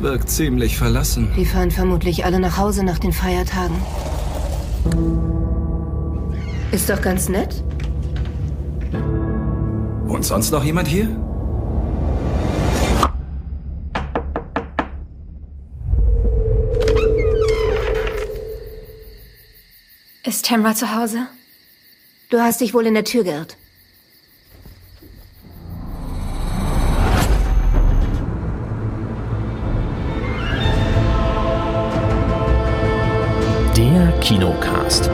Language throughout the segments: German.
Wirkt ziemlich verlassen. Die fahren vermutlich alle nach Hause nach den Feiertagen. Ist doch ganz nett. Und sonst noch jemand hier? Ist Tamra zu Hause? Du hast dich wohl in der Tür geirrt. Der Kinocast.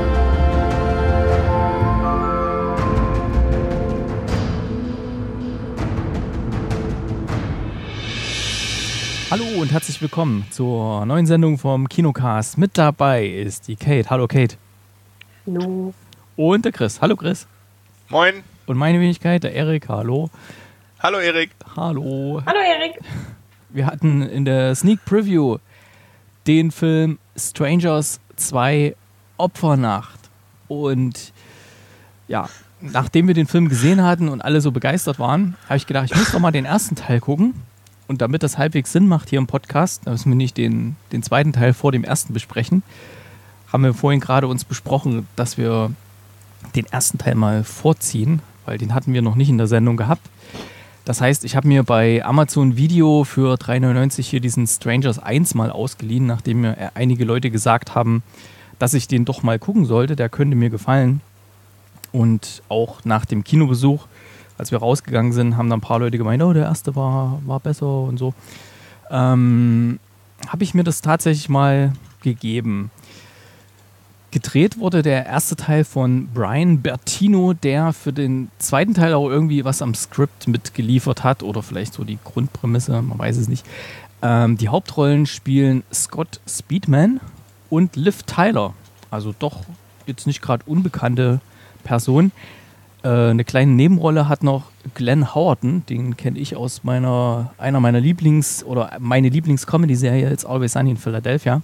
Hallo und herzlich willkommen zur neuen Sendung vom Kinocast. Mit dabei ist die Kate. Hallo Kate. Hallo. Und der Chris. Hallo Chris. Moin. Und meine Wenigkeit, der Erik. Hallo. Hallo Erik. Hallo. Hallo Erik. Wir hatten in der Sneak Preview den Film Strangers 2 Opfernacht. Und ja, nachdem wir den Film gesehen hatten und alle so begeistert waren, habe ich gedacht, ich muss doch mal den ersten Teil gucken. Und damit das halbwegs Sinn macht hier im Podcast, da müssen wir nicht den zweiten Teil vor dem ersten besprechen, haben wir vorhin gerade uns besprochen, dass wir den ersten Teil mal vorziehen, weil den hatten wir noch nicht in der Sendung gehabt. Das heißt, ich habe mir bei Amazon Video für 3,99 hier diesen Strangers 1 mal ausgeliehen, nachdem mir einige Leute gesagt haben, dass ich den doch mal gucken sollte, der könnte mir gefallen. Und auch nach dem Kinobesuch, als wir rausgegangen sind, haben dann ein paar Leute gemeint, oh, der erste war besser und so. Habe ich mir das tatsächlich mal gegeben. Gedreht wurde der erste Teil von Brian Bertino, der für den zweiten Teil auch irgendwie was am Skript mitgeliefert hat oder vielleicht so die Grundprämisse, man weiß es nicht. Die Hauptrollen spielen Scott Speedman und Liv Tyler, also doch jetzt nicht gerade unbekannte Person. Eine kleine Nebenrolle hat noch Glenn Howerton, den kenne ich aus einer meiner meine Lieblings-Comedy-Serie, It's Always Sunny in Philadelphia.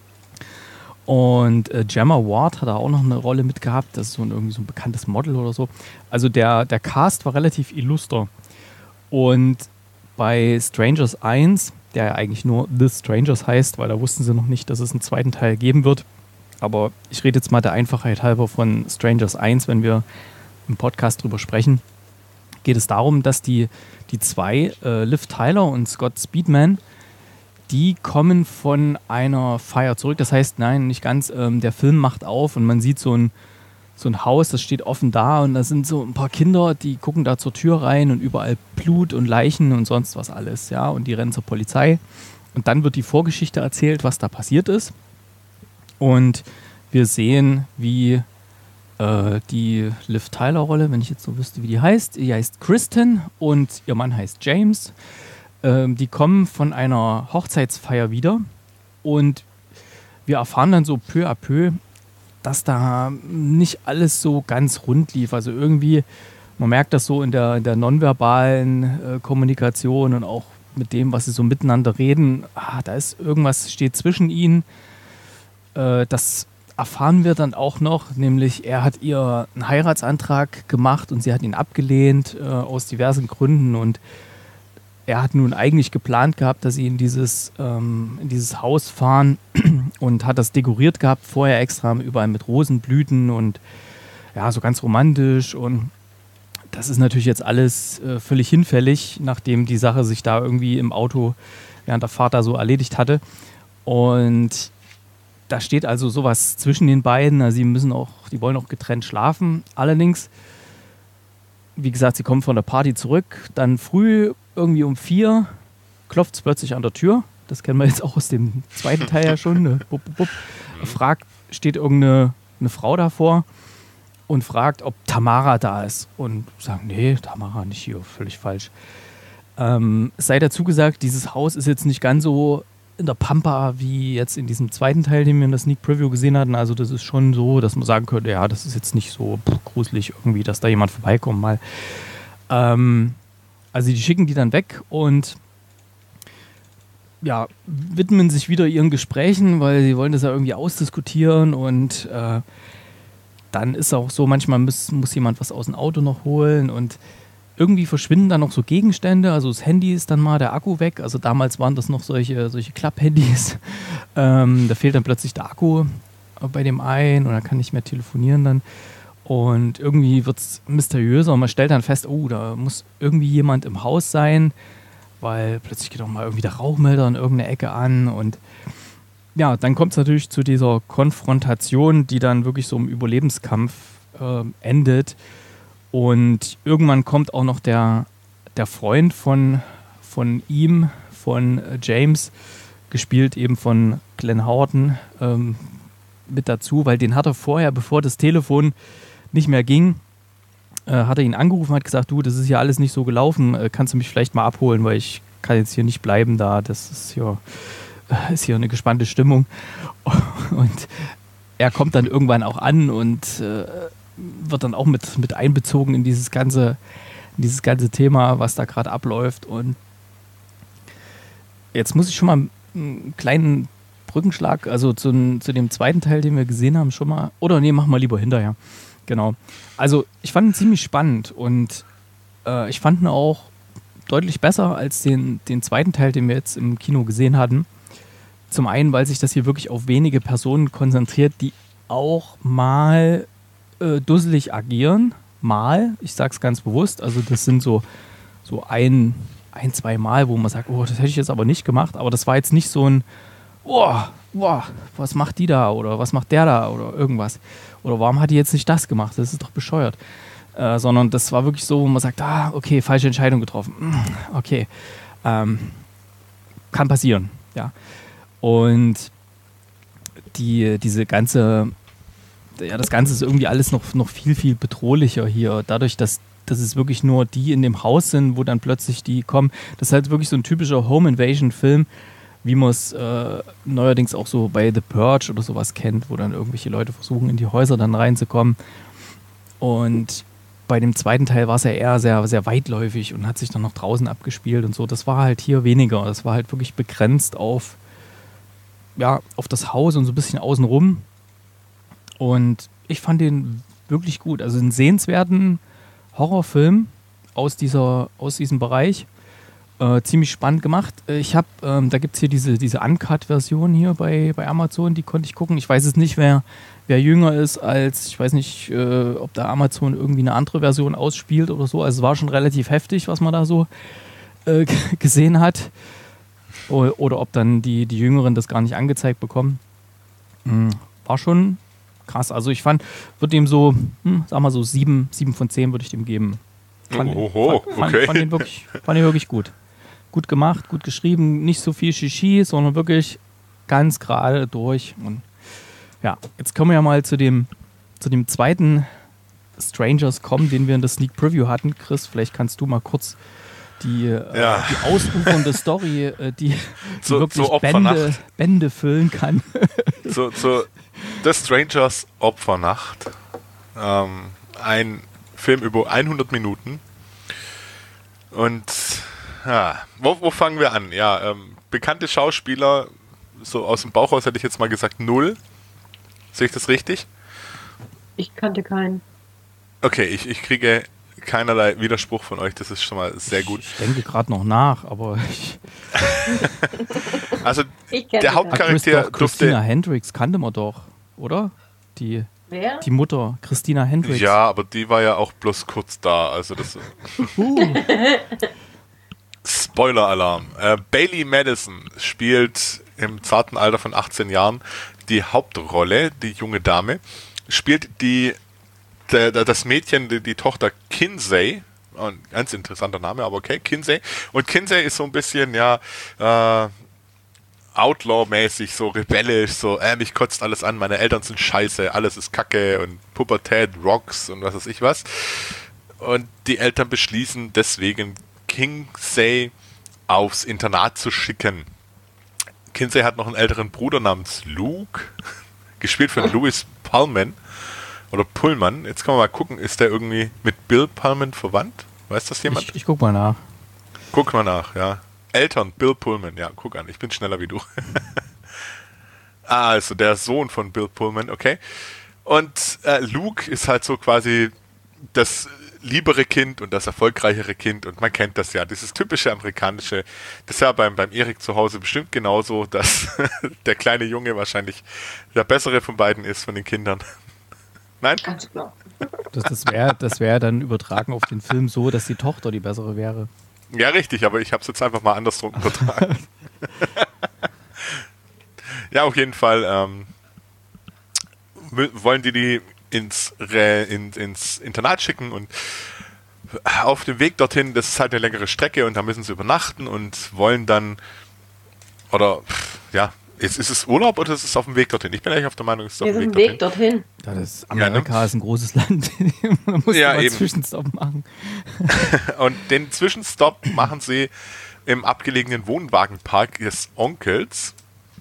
Und Gemma Ward hat da auch noch eine Rolle mitgehabt. Das ist irgendwie so ein bekanntes Model oder so. Also der Cast war relativ illuster. Und bei Strangers 1, der ja eigentlich nur The Strangers heißt, weil da wussten sie noch nicht, dass es einen zweiten Teil geben wird. Aber ich rede jetzt mal der Einfachheit halber von Strangers 1, wenn wir im Podcast drüber sprechen. Geht es darum, dass die zwei, Liv Tyler und Scott Speedman, die kommen von einer Feier zurück. Das heißt, nein, nicht ganz. Der Film macht auf und man sieht so ein Haus, das steht offen da und da sind so ein paar Kinder, die gucken da zur Tür rein und überall Blut und Leichen und sonst was alles. Ja, und die rennen zur Polizei. Und dann wird die Vorgeschichte erzählt, was da passiert ist. Und wir sehen, wie die Liv Tyler-Rolle, wenn ich jetzt so wüsste, wie die heißt Kristen und ihr Mann heißt James. Die kommen von einer Hochzeitsfeier wieder und wir erfahren dann so peu à peu, dass da nicht alles so ganz rund lief. Also irgendwie, man merkt das so in der nonverbalen Kommunikation und auch mit dem, was sie so miteinander reden. Da ist irgendwas, steht zwischen ihnen. Das erfahren wir dann auch noch, nämlich er hat ihr einen Heiratsantrag gemacht und sie hat ihn abgelehnt aus diversen Gründen und er hat nun eigentlich geplant gehabt, dass sie in dieses Haus fahren und hat das dekoriert gehabt, vorher extra überall mit Rosenblüten und ja, so ganz romantisch. Und das ist natürlich jetzt alles völlig hinfällig, nachdem die Sache sich da irgendwie im Auto während der Fahrt da so erledigt hatte. Und da steht also sowas zwischen den beiden. Also die wollen auch getrennt schlafen. Allerdings, wie gesagt, sie kommen von der Party zurück, dann früh irgendwie um 4 klopft es plötzlich an der Tür. Das kennen wir jetzt auch aus dem zweiten Teil ja schon. Steht irgendeine Frau davor und fragt, ob Tamara da ist. Und sagen, nee, Tamara nicht hier, völlig falsch. Es sei dazu gesagt, dieses Haus ist jetzt nicht ganz so in der Pampa wie jetzt in diesem zweiten Teil, den wir in der Sneak Preview gesehen hatten. Also das ist schon so, dass man sagen könnte, ja, das ist jetzt nicht so gruselig irgendwie, dass da jemand vorbeikommt mal. Also die schicken die dann weg und ja, widmen sich wieder ihren Gesprächen, weil sie wollen das ja irgendwie ausdiskutieren und dann ist auch so, manchmal muss jemand was aus dem Auto noch holen und irgendwie verschwinden dann noch so Gegenstände, also das Handy ist dann mal der Akku weg, also damals waren das noch solche Klapp-Handys. Da fehlt dann plötzlich der Akku bei dem einen und er kann nicht mehr telefonieren dann. Und irgendwie wird es mysteriöser und man stellt dann fest, oh, da muss irgendwie jemand im Haus sein, weil plötzlich geht auch mal irgendwie der Rauchmelder in irgendeine Ecke an und ja, dann kommt es natürlich zu dieser Konfrontation, die dann wirklich so im Überlebenskampf endet. Und irgendwann kommt auch noch der Freund von ihm, von James, gespielt eben von Glenn Howerton, mit dazu, weil den hat er vorher, bevor das Telefon nicht mehr ging, hat er ihn angerufen, hat gesagt, du, das ist ja alles nicht so gelaufen, kannst du mich vielleicht mal abholen, weil ich kann jetzt hier nicht bleiben da, das ist hier eine gespannte Stimmung. Und er kommt dann irgendwann auch an und wird dann auch mit einbezogen in dieses ganze Thema, was da gerade abläuft. Und jetzt muss ich schon mal einen kleinen Brückenschlag, also zu dem zweiten Teil, den wir gesehen haben, schon mal, oder nee, machen wir lieber hinterher. Genau. Also ich fand ihn ziemlich spannend und ich fand ihn auch deutlich besser als den zweiten Teil, den wir jetzt im Kino gesehen hatten. Zum einen, weil sich das hier wirklich auf wenige Personen konzentriert, die auch mal dusselig agieren. Mal, ich sag's ganz bewusst, also das sind so ein, zwei Mal, wo man sagt, oh, das hätte ich jetzt aber nicht gemacht, aber das war jetzt nicht so ein was macht die da oder was macht der da oder irgendwas. Oder warum hat die jetzt nicht das gemacht? Das ist doch bescheuert. Sondern das war wirklich so, wo man sagt, okay, falsche Entscheidung getroffen. Okay, kann passieren, ja. Und das Ganze ist irgendwie alles noch viel, viel bedrohlicher hier. Dadurch, dass es wirklich nur die in dem Haus sind, wo dann plötzlich die kommen. Das ist halt wirklich so ein typischer Home-Invasion-Film, wie man es neuerdings auch so bei The Purge oder sowas kennt, wo dann irgendwelche Leute versuchen, in die Häuser dann reinzukommen. Und bei dem zweiten Teil war es ja eher sehr, sehr weitläufig und hat sich dann noch draußen abgespielt und so. Das war halt hier weniger. Das war halt wirklich begrenzt auf das Haus und so ein bisschen außenrum. Und ich fand den wirklich gut. Also einen sehenswerten Horrorfilm aus diesem Bereich. Ziemlich spannend gemacht. Da gibt es hier diese Uncut-Version hier bei Amazon, die konnte ich gucken. Ich weiß jetzt nicht, wer jünger ist als, ich weiß nicht, ob da Amazon irgendwie eine andere Version ausspielt oder so. Also es war schon relativ heftig, was man da so gesehen hat. Oder ob dann die Jüngeren das gar nicht angezeigt bekommen. War schon krass. Also ich würde dem so, sag mal so 7 von 10 würde ich dem geben. Fand den wirklich gut. Gut gemacht, gut geschrieben, nicht so viel Shishi, sondern wirklich ganz gerade durch. Und ja, jetzt können wir ja mal zu dem zweiten Strangers kommen, den wir in der Sneak Preview hatten. Chris, vielleicht kannst du mal kurz die ausufernde Story, die wirklich so Bände füllen kann. The Strangers Opfernacht. Ein Film über 100 Minuten. Und ja, wo fangen wir an? Ja, bekannte Schauspieler, so aus dem Bauch raus hätte ich jetzt mal gesagt 0. Sehe ich das richtig? Ich kannte keinen. Okay, ich kriege keinerlei Widerspruch von euch, das ist schon mal sehr gut. Ich denke gerade noch nach, aber also der Hauptcharakter Christina Hendricks kannte man doch, oder? Wer? Die Mutter, Christina Hendricks. Ja, aber die war ja auch bloß kurz da, also das Spoiler-Alarm. Bailey Madison spielt im zarten Alter von 18 Jahren die Hauptrolle, die junge Dame, spielt das Mädchen, die Tochter Kinsey, ein ganz interessanter Name, aber okay, Kinsey. Und Kinsey ist so ein bisschen, Outlaw-mäßig, so rebellisch, so, mich kotzt alles an, meine Eltern sind scheiße, alles ist Kacke und Pubertät rocks und was weiß ich was. Und die Eltern beschließen deswegen, Kinsey aufs Internat zu schicken. Kinsey hat noch einen älteren Bruder namens Luke, gespielt von Louis Pullman. Oder Pullman. Jetzt können wir mal gucken, ist der irgendwie mit Bill Pullman verwandt? Weiß das jemand? Ich guck mal nach. Guck mal nach, ja. Eltern, Bill Pullman, ja, guck an, ich bin schneller wie du. Also der Sohn von Bill Pullman, okay. Und Luke ist halt so quasi das liebere Kind und das erfolgreichere Kind und man kennt das ja, dieses typische amerikanische, das ist ja beim Erik zu Hause bestimmt genauso, dass der kleine Junge wahrscheinlich der bessere von beiden ist, von den Kindern. Nein? Ganz klar. Das wär dann übertragen auf den Film so, dass die Tochter die bessere wäre. Ja, richtig, aber ich habe es jetzt einfach mal andersrum übertragen. Ja, auf jeden Fall wollen die ins Internat schicken und auf dem Weg dorthin, das ist halt eine längere Strecke und da müssen sie übernachten und wollen dann, oder ja, ist es Urlaub oder ist es auf dem Weg dorthin? Ich bin eigentlich auf der Meinung, es ist auf dem Weg dorthin. Ja, das Amerika ist ein großes Land. Man muss ja einen Zwischenstopp machen. Und den Zwischenstopp machen sie im abgelegenen Wohnwagenpark des Onkels.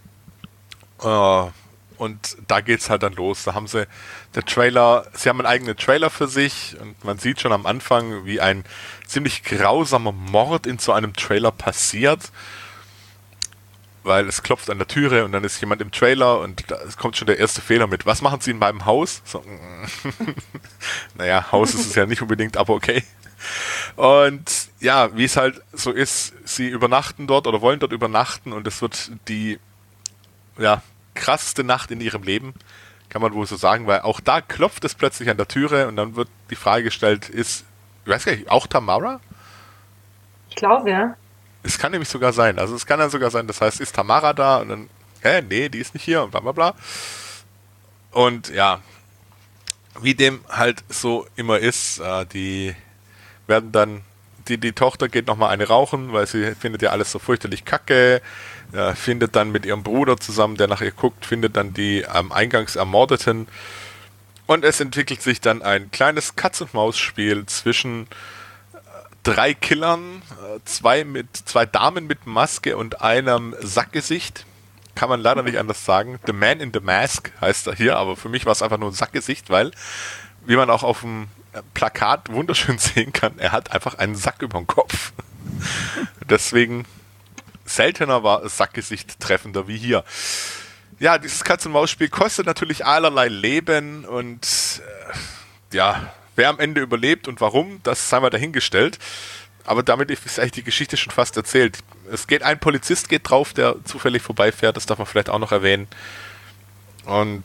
Und da geht's halt dann los. Da haben sie sie haben einen eigenen Trailer für sich und man sieht schon am Anfang, wie ein ziemlich grausamer Mord in so einem Trailer passiert. Weil es klopft an der Türe und dann ist jemand im Trailer und da kommt schon der erste Fehler mit. Was machen Sie in meinem Haus? So, naja, Haus ist es ja nicht unbedingt, aber okay. Und ja, wie es halt so ist, sie übernachten dort oder wollen dort übernachten und es wird die krasseste Nacht in ihrem Leben, kann man wohl so sagen, weil auch da klopft es plötzlich an der Türe und dann wird die Frage gestellt, ich weiß gar nicht, auch Tamara? Ich glaube, ja. Es kann nämlich sogar sein. Also es kann dann sogar sein, das heißt, ist Tamara da? Und dann, nee, die ist nicht hier und bla bla bla. Und ja, wie dem halt so immer ist, die werden dann, die Tochter geht nochmal eine rauchen, weil sie findet ja alles so fürchterlich kacke, findet dann mit ihrem Bruder zusammen, der nach ihr guckt, findet dann die am Eingangs Ermordeten. Und es entwickelt sich dann ein kleines Katz-und-Maus-Spiel zwischen 3 Killern, 2 Damen mit Maske und einem Sackgesicht. Kann man leider nicht anders sagen. The Man in the Mask heißt er hier, aber für mich war es einfach nur ein Sackgesicht, weil, wie man auch auf dem Plakat wunderschön sehen kann, er hat einfach einen Sack über dem Kopf. Deswegen seltener war das Sackgesicht treffender wie hier. Ja, dieses Katz-und-Maus-Spiel kostet natürlich allerlei Leben und wer am Ende überlebt und warum, das sei mal dahingestellt. Aber damit ist eigentlich die Geschichte schon fast erzählt. Ein Polizist geht drauf, der zufällig vorbeifährt, das darf man vielleicht auch noch erwähnen. Und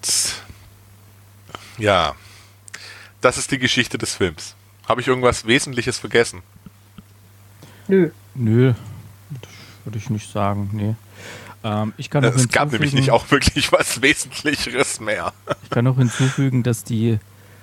ja, das ist die Geschichte des Films. Habe ich irgendwas Wesentliches vergessen? Nö, das würde ich nicht sagen, nee. Es gab nämlich nicht auch wirklich was Wesentlicheres mehr. Ich kann noch hinzufügen, dass die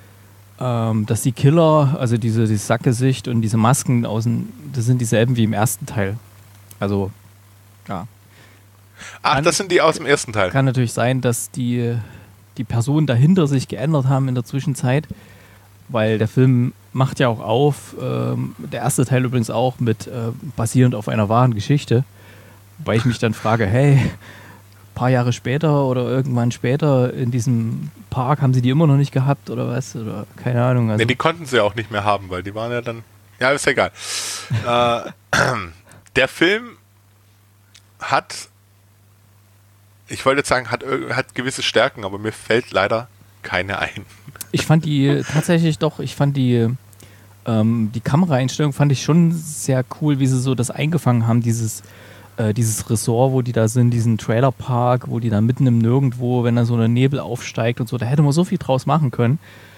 Killer, also dieses Sackgesicht und diese Masken das sind dieselben wie im ersten Teil. Also, ja. Ach, das sind die aus dem ersten Teil. Kann natürlich sein, dass die Personen dahinter sich geändert haben in der Zwischenzeit, weil der Film macht ja auch auf, der erste Teil übrigens auch mit basierend auf einer wahren Geschichte, wobei ich mich dann frage, hey, ein paar Jahre später oder irgendwann später in diesem Park haben sie die immer noch nicht gehabt oder was? Oder keine Ahnung. Also die konnten sie auch nicht mehr haben, weil die waren ja dann... Ja, ist egal. Der Film ich wollte jetzt sagen, hat gewisse Stärken, aber mir fällt leider keine ein. Ich fand die Kameraeinstellung fand ich schon sehr cool, wie sie so das eingefangen haben, dieses Ressort, wo die da sind, diesen Trailerpark, wo die da mitten im Nirgendwo, wenn da so ein Nebel aufsteigt und so, da hätte man so viel draus machen können.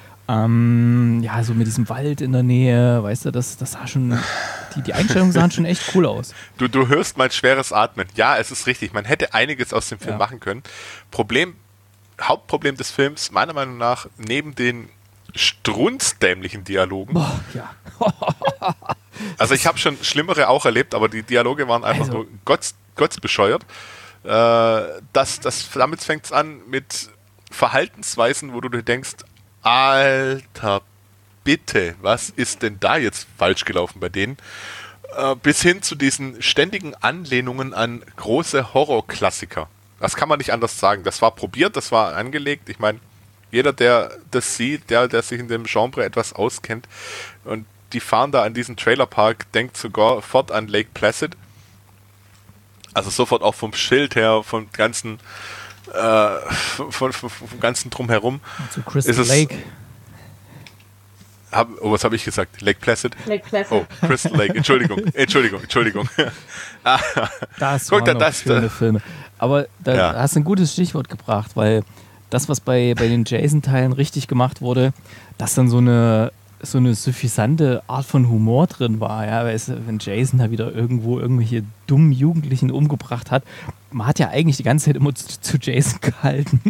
So mit diesem Wald in der Nähe, weißt du, das sah schon, die Einstellungen sahen schon echt cool aus. Du hörst mein schweres Atmen. Ja, es ist richtig, man hätte einiges aus dem Film machen können. Hauptproblem des Films, meiner Meinung nach, neben den strunzdämlichen Dialogen. Boah, ja. Also ich habe schon schlimmere auch erlebt, aber die Dialoge waren einfach nur gottsbescheuert. Damit fängt es an mit Verhaltensweisen, wo du dir denkst, Alter, bitte, was ist denn da jetzt falsch gelaufen bei denen? Bis hin zu diesen ständigen Anlehnungen an große Horrorklassiker. Das kann man nicht anders sagen. Das war probiert, das war angelegt. Ich meine, jeder, der das sieht, der sich in dem Genre etwas auskennt und die fahren da an diesen Trailerpark, denkt sogar sofort an Lake Placid. Also sofort auch vom Schild her, vom ganzen vom ganzen Drumherum. Zu Crystal Lake. Was habe ich gesagt? Lake Placid? Lake Placid. Oh, Crystal Lake. Entschuldigung. Das Guck, waren noch das- schöne Filme. Aber da hast du ein gutes Stichwort gebracht, weil das, was bei den Jason-Teilen richtig gemacht wurde, dass dann so eine suffisante Art von Humor drin war. Ja, weißt du, wenn Jason da wieder irgendwo irgendwelche dummen Jugendlichen umgebracht hat, man hat ja eigentlich die ganze Zeit immer zu Jason gehalten.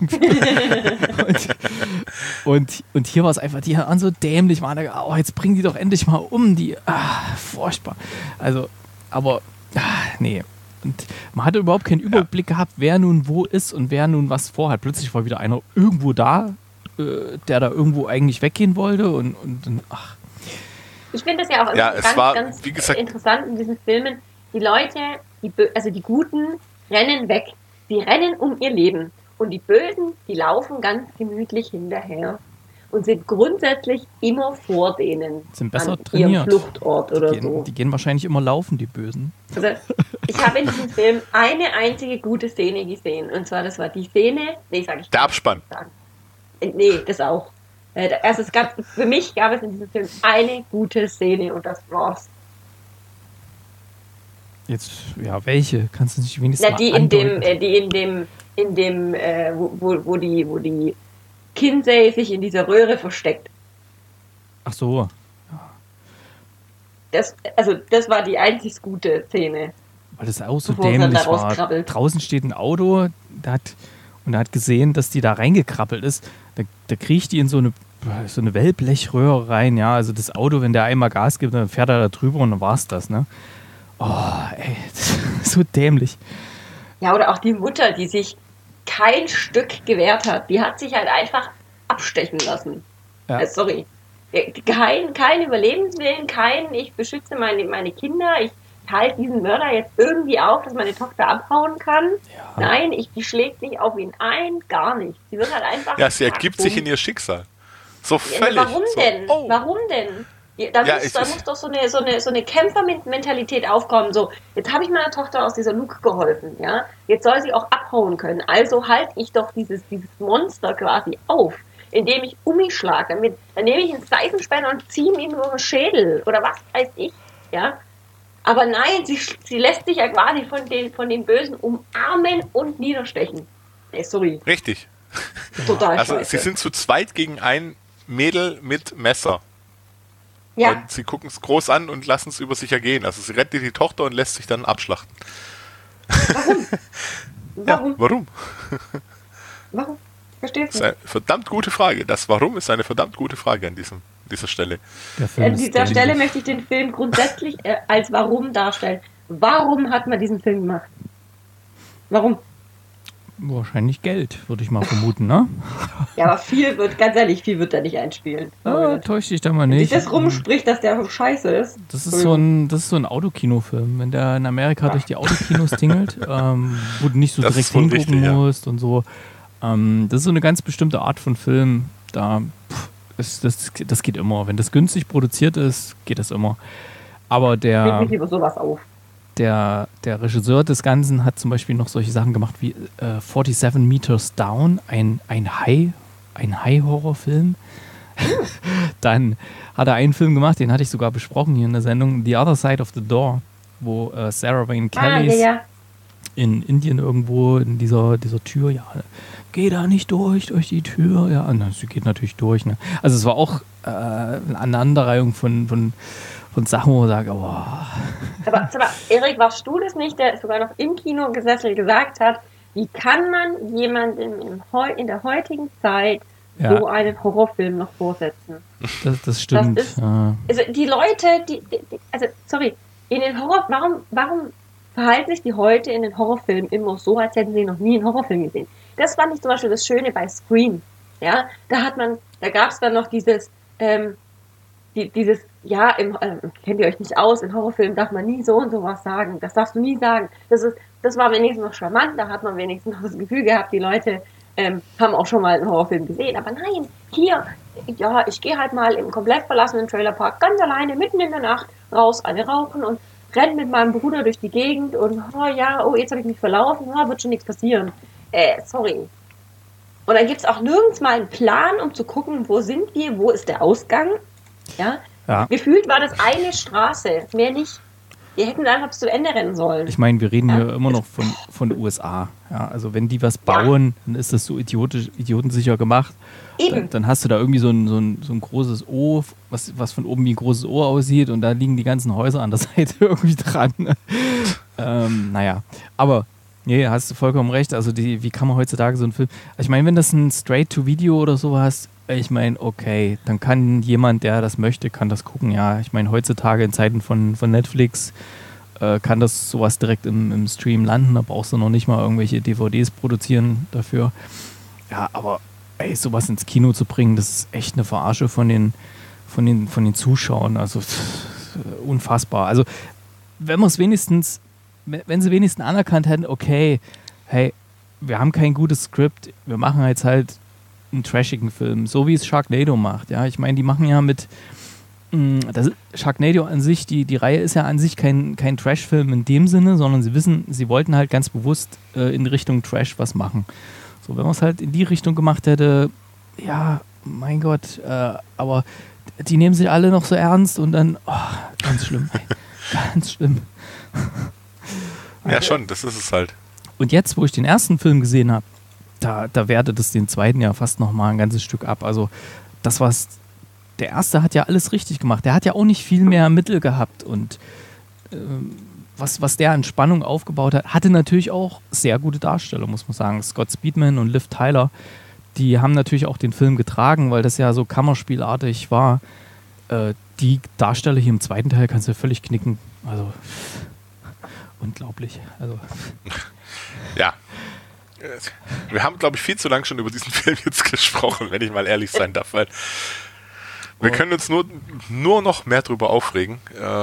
und hier war es einfach, die waren so dämlich, man hat gedacht, oh, jetzt bringen die doch endlich mal um, furchtbar. Also, aber, nee. Und man hatte überhaupt keinen Überblick gehabt, wer nun wo ist und wer nun was vorhat. Plötzlich war wieder einer irgendwo da, der da irgendwo eigentlich weggehen wollte und ach. Ich finde das ja auch immer ganz wie gesagt, interessant in diesen Filmen. Die Leute, die Guten, rennen weg. Die rennen um ihr Leben. Und die Bösen, die laufen ganz gemütlich hinterher. Und sind grundsätzlich immer vor denen. Sind besser an trainiert. ihrem Fluchtort oder so. Die gehen wahrscheinlich immer laufen, die Bösen. Also, ich habe in diesem Film eine einzige gute Szene gesehen. Und zwar, das war die Szene, der Abspann. Nee, das auch. Also für mich gab es in diesem Film eine gute Szene und das war's. Jetzt, ja, welche? Kannst du nicht wenigstens Na, die mal in andeuten? dem, wo die Kinsey sich in dieser Röhre versteckt. Ach so. Das war die einzig gute Szene. Weil das auch so Bevor es dann dämlich da war. rauskrabbelt. Draußen steht ein Auto, er hat gesehen, dass die da reingekrabbelt ist. Da kriecht die in so eine Wellblechröhre rein, ja. Also das Auto, wenn der einmal Gas gibt, dann fährt er da drüber und dann war's das, ne? Oh, ey, das ist so dämlich. Ja, oder auch die Mutter, die sich kein Stück gewehrt hat. Die hat sich halt einfach abstechen lassen. Ja. Sorry. Kein Überlebenswillen, ich beschütze meine Kinder, ich halte diesen Mörder jetzt irgendwie auf, dass meine Tochter abhauen kann. Ja. Nein, die schlägt nicht auf ihn ein, gar nicht. Sie wird halt einfach... Ja, sie ergibt sich in ihr Schicksal. So völlig. Ja, warum denn? So, oh. Warum denn? Da muss doch so eine Kämpfermentalität aufkommen. So, jetzt habe ich meiner Tochter aus dieser Luke geholfen, ja. Jetzt soll sie auch abhauen können. Also halte ich doch dieses Monster quasi auf, indem ich um mich schlage. Dann nehme ich einen Seifenspender und ziehe ihm nur einen Schädel oder was weiß ich, ja. Aber nein, sie lässt sich ja quasi von den Bösen umarmen und niederstechen. Sorry. Richtig. Total Also scheiße. sie sind zu zweit gegen ein Mädel mit Messer. Ja. Und sie gucken es groß an und lassen es über sich ergehen. Also sie rettet die Tochter und lässt sich dann abschlachten. Warum? Ja, warum? Warum? Verstehst Das ist du? eine verdammt gute Frage. Das Warum ist eine verdammt gute Frage an dieser Stelle. An dieser Stelle möchte ich den Film grundsätzlich als Warum darstellen. Warum hat man diesen Film gemacht? Warum? Wahrscheinlich Geld, würde ich mal vermuten, ne? Ja, aber viel wird da nicht einspielen. Täusch dich da mal Wenn sich nicht. das rumspricht, dass der scheiße ist. Das ist so ein Autokinofilm. Wenn der in Amerika durch die Autokinos tingelt, wo du nicht so Das direkt ist wohl hingucken richtig, ja. musst und so. Das ist so eine ganz bestimmte Art von Film. Das geht immer. Wenn das günstig produziert ist, geht das immer. Aber Regt mich über sowas auf. der Regisseur des Ganzen hat zum Beispiel noch solche Sachen gemacht wie 47 Meters Down, ein High-Horror-Film. Dann hat er einen Film gemacht, den hatte ich sogar besprochen hier in der Sendung, The Other Side of the Door, wo Sarah Wayne Kelly in Indien irgendwo in dieser Tür, ja, geh da nicht durch die Tür. Ja, sie geht natürlich durch. Ne? Also es war auch eine Aneinanderreihung von Sachen, wo man sagt, oh. Aber Erik, warst du das nicht, der sogar noch im Kino gesessen gesagt hat, wie kann man jemandem in der heutigen Zeit so einen Horrorfilm noch vorsetzen? Das stimmt. Das ist, also die Leute, in den warum verhalten sich die heute in den Horrorfilmen immer so, als hätten sie noch nie einen Horrorfilm gesehen? Das fand ich zum Beispiel das Schöne bei Scream. Ja, da gab es dann noch dieses, kennt ihr euch nicht aus, in Horrorfilmen darf man nie so und so was sagen. Das darfst du nie sagen. Das war wenigstens noch charmant, da hat man wenigstens noch das Gefühl gehabt, die Leute haben auch schon mal einen Horrorfilm gesehen. Aber nein, hier, ja, ich gehe halt mal im komplett verlassenen Trailerpark ganz alleine mitten in der Nacht raus, eine rauchen und renne mit meinem Bruder durch die Gegend und jetzt habe ich mich verlaufen, wird schon nichts passieren. Sorry. Und dann gibt es auch nirgends mal einen Plan, um zu gucken, wo sind wir, wo ist der Ausgang. Ja? Ja. Gefühlt war das eine Straße, mehr nicht. Die hätten einfach bis zu Ende rennen sollen. Ich meine, wir reden hier immer noch von den USA. Ja, also wenn die was bauen, dann ist das so idiotensicher gemacht. Eben. Dann hast du da irgendwie so ein großes O, was von oben wie ein großes O aussieht und da liegen die ganzen Häuser an der Seite irgendwie dran. Naja, aber nee, hast du vollkommen recht. Also wie kann man heutzutage so einen Film... Ich meine, wenn das ein Straight-to-Video oder sowas, ich meine, okay, dann kann jemand, der das möchte, kann das gucken. Ja, ich meine, heutzutage in Zeiten von Netflix kann das sowas direkt im Stream landen. Da brauchst du noch nicht mal irgendwelche DVDs produzieren dafür. Ja, aber ey, sowas ins Kino zu bringen, das ist echt eine Verarsche von den Zuschauern. Also unfassbar. Also wenn sie wenigstens anerkannt hätten, okay, hey, wir haben kein gutes Skript, wir machen jetzt halt einen trashigen Film, so wie es Sharknado macht. Ja, ich meine, die machen ja mit Sharknado an sich, die Reihe ist ja an sich kein Trash-Film in dem Sinne, sondern sie wollten halt ganz bewusst in Richtung Trash was machen. So, wenn man es halt in die Richtung gemacht hätte, ja, mein Gott, aber die nehmen sich alle noch so ernst und dann, ganz schlimm, ganz schlimm. Ja, schon, das ist es halt. Und jetzt, wo ich den ersten Film gesehen habe, da wertet es den zweiten ja fast nochmal ein ganzes Stück ab. Also der erste hat ja alles richtig gemacht. Der hat ja auch nicht viel mehr Mittel gehabt und was der an Spannung aufgebaut hat, hatte natürlich auch sehr gute Darsteller, muss man sagen. Scott Speedman und Liv Tyler, die haben natürlich auch den Film getragen, weil das ja so kammerspielartig war. Die Darsteller hier im zweiten Teil kannst du ja völlig knicken. Also unglaublich. Also. Ja. Wir haben, glaube ich, viel zu lange schon über diesen Film jetzt gesprochen, wenn ich mal ehrlich sein darf, weil wir können uns nur noch mehr drüber aufregen.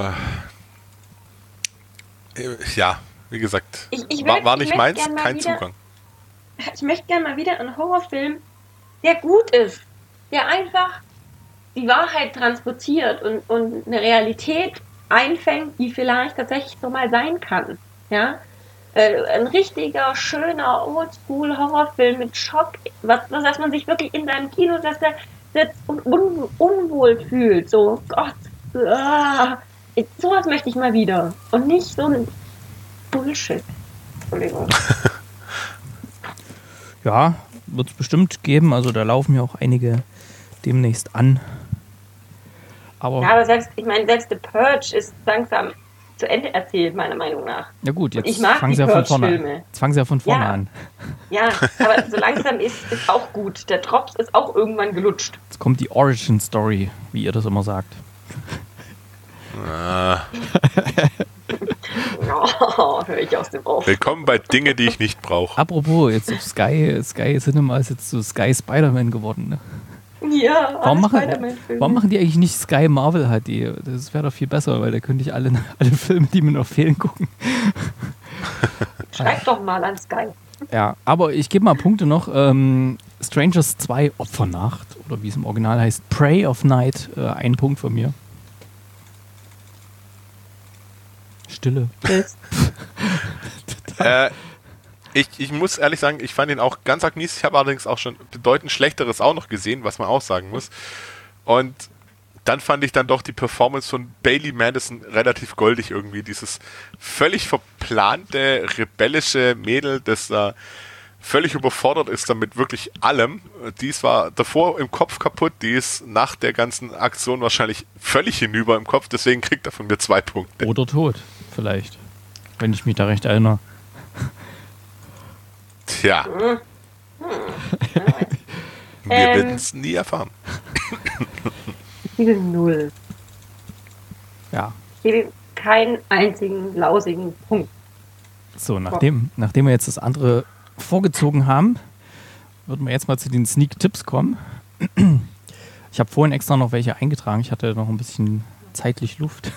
Ja, wie gesagt, war nicht meins, kein Zugang. Ich möchte gerne mal wieder einen Horrorfilm, der gut ist, der einfach die Wahrheit transportiert und eine Realität einfängt, die vielleicht tatsächlich so mal sein kann. Ja? Ein richtiger, schöner Oldschool-Horrorfilm mit Schock, was man sich wirklich in seinem Kinosessel sitzt und unwohl fühlt. So, Gott, sowas möchte ich mal wieder. Und nicht so ein Bullshit. Entschuldigung. Ja, wird es bestimmt geben. Also da laufen ja auch einige demnächst an. Aber selbst The Purge ist langsam zu Ende erzählt, meiner Meinung nach. Ja gut, jetzt fangen sie ja von vorne an. Ja, aber so langsam ist auch gut. Der Drops ist auch irgendwann gelutscht. Jetzt kommt die Origin Story, wie ihr das immer sagt. Höre ich aus dem Ohr. Willkommen bei Dinge, die ich nicht brauche. Apropos, jetzt auf Sky Cinema ist jetzt so Sky Spider-Man geworden, ne? Ja, warum machen die eigentlich nicht Sky Marvel HD? Das wäre doch viel besser, weil da könnte ich alle Filme, die mir noch fehlen, gucken. Schreib doch mal an Sky. Ja, aber ich gebe mal Punkte noch. Strangers 2 Opfernacht, oder wie es im Original heißt, Prey of Night, 1 Punkt von mir. Stille. Ich muss ehrlich sagen, ich fand ihn auch ganz arg mies. Ich habe allerdings auch schon bedeutend Schlechteres auch noch gesehen, was man auch sagen muss. Und dann fand ich dann doch die Performance von Bailey Madison relativ goldig irgendwie. Dieses völlig verplante, rebellische Mädel, das da völlig überfordert ist damit wirklich allem. Die ist war davor im Kopf kaputt, die ist nach der ganzen Aktion wahrscheinlich völlig hinüber im Kopf, deswegen kriegt er von mir 2 Punkte. Oder tot, vielleicht. Wenn ich mich da recht erinnere. Tja. Wir werden es nie erfahren. Ich gebe 0. Ja. Ich gebe keinen einzigen lausigen Punkt. So, nachdem wir jetzt das andere vorgezogen haben, würden wir jetzt mal zu den Sneak-Tipps kommen. Ich habe vorhin extra noch welche eingetragen. Ich hatte noch ein bisschen zeitlich Luft.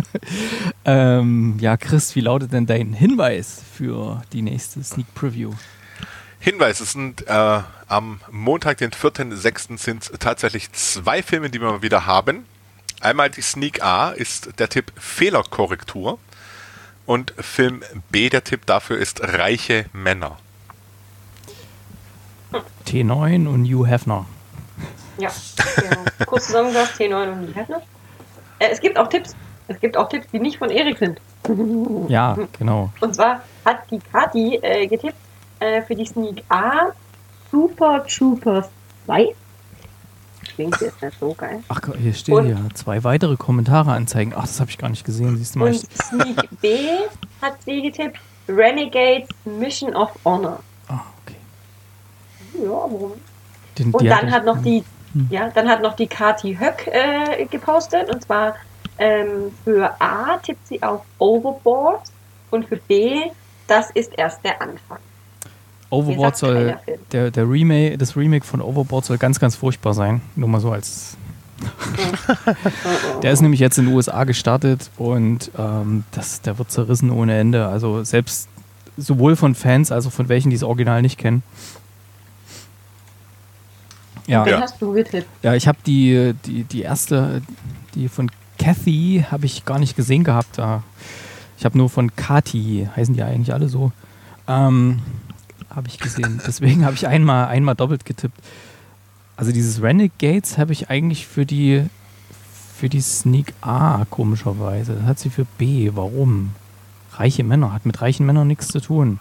Ja, Chris, wie lautet denn dein Hinweis für die nächste Sneak Preview? Hinweis, es sind am Montag, den 4.6. sind tatsächlich 2 Filme, die wir mal wieder haben. Einmal die Sneak A ist der Tipp Fehlerkorrektur und Film B, der Tipp dafür ist Reiche Männer. T9 und Hugh Hefner. Ja, genau. Kurz zusammengefasst, T9 und die Hätte. Es gibt auch Tipps. Es gibt auch Tipps, die nicht von Erik sind. Ja, genau. Und zwar hat die Kathi getippt für die Sneak A Super Troopers 2. Klingt jetzt nicht so geil. Ach, hier stehen ja 2 weitere Kommentare anzeigen. Ach, das habe ich gar nicht gesehen. Siehst du mal. Und Sneak B hat sie getippt Renegades Mission of Honor. Ah, okay. Ja, warum? Und dann hat noch die Kathi Höck gepostet, und zwar für A tippt sie auf Overboard und für B, das ist erst der Anfang. Overboard soll, das Remake von Overboard soll ganz, ganz furchtbar sein. Nur mal so als... Der ist nämlich jetzt in den USA gestartet und der wird zerrissen ohne Ende. Also selbst sowohl von Fans als auch von welchen, die das Original nicht kennen. Ja. Den hast du getippt. Ja, ich habe die erste, die von Kathy, habe ich gar nicht gesehen gehabt. Ich habe nur von Kathi, heißen die eigentlich alle so, habe ich gesehen. Deswegen habe ich einmal doppelt getippt. Also dieses Renegades habe ich eigentlich für die Sneak A, komischerweise. Das hat sie für B. Warum? Reiche Männer. Hat mit reichen Männern nichts zu tun.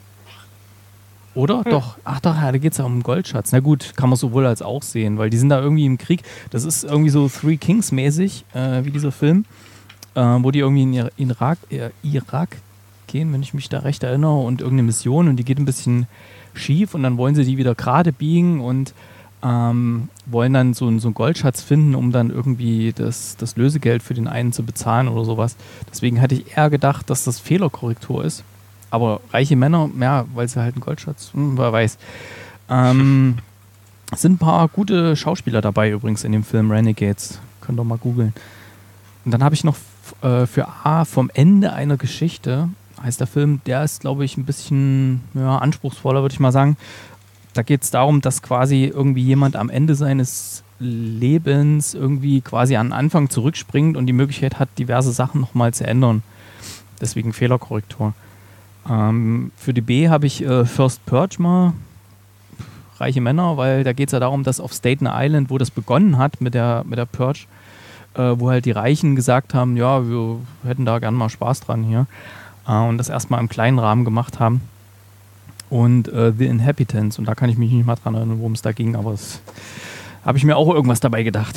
Oder? Doch. Ach doch, ja, da geht es ja um einen Goldschatz. Na gut, kann man sowohl als auch sehen, weil die sind da irgendwie im Krieg. Das ist irgendwie so Three Kings mäßig, wie dieser Film, wo die irgendwie in Irak gehen, wenn ich mich da recht erinnere, und irgendeine Mission, und die geht ein bisschen schief und dann wollen sie die wieder gerade biegen und wollen dann so einen Goldschatz finden, um dann irgendwie das Lösegeld für den einen zu bezahlen oder sowas. Deswegen hatte ich eher gedacht, dass das Fehlerkorrektur ist. Aber reiche Männer, ja, weil sie halt einen Goldschatz, wer weiß. Sind ein paar gute Schauspieler dabei übrigens in dem Film Renegades. Könnt ihr mal googeln. Und dann habe ich noch für A, vom Ende einer Geschichte, heißt der Film, der ist, glaube ich, ein bisschen anspruchsvoller, würde ich mal sagen. Da geht es darum, dass quasi irgendwie jemand am Ende seines Lebens irgendwie quasi an den Anfang zurückspringt und die Möglichkeit hat, diverse Sachen nochmal zu ändern. Deswegen Fehlerkorrektur. Für die B habe ich First Purge mal, reiche Männer, weil da geht es ja darum, dass auf Staten Island, wo das begonnen hat mit der Purge, wo halt die Reichen gesagt haben, ja, wir hätten da gern mal Spaß dran hier, und das erstmal im kleinen Rahmen gemacht haben. Und The Inhabitants, und da kann ich mich nicht mal dran erinnern, worum es da ging, aber das habe ich mir auch irgendwas dabei gedacht.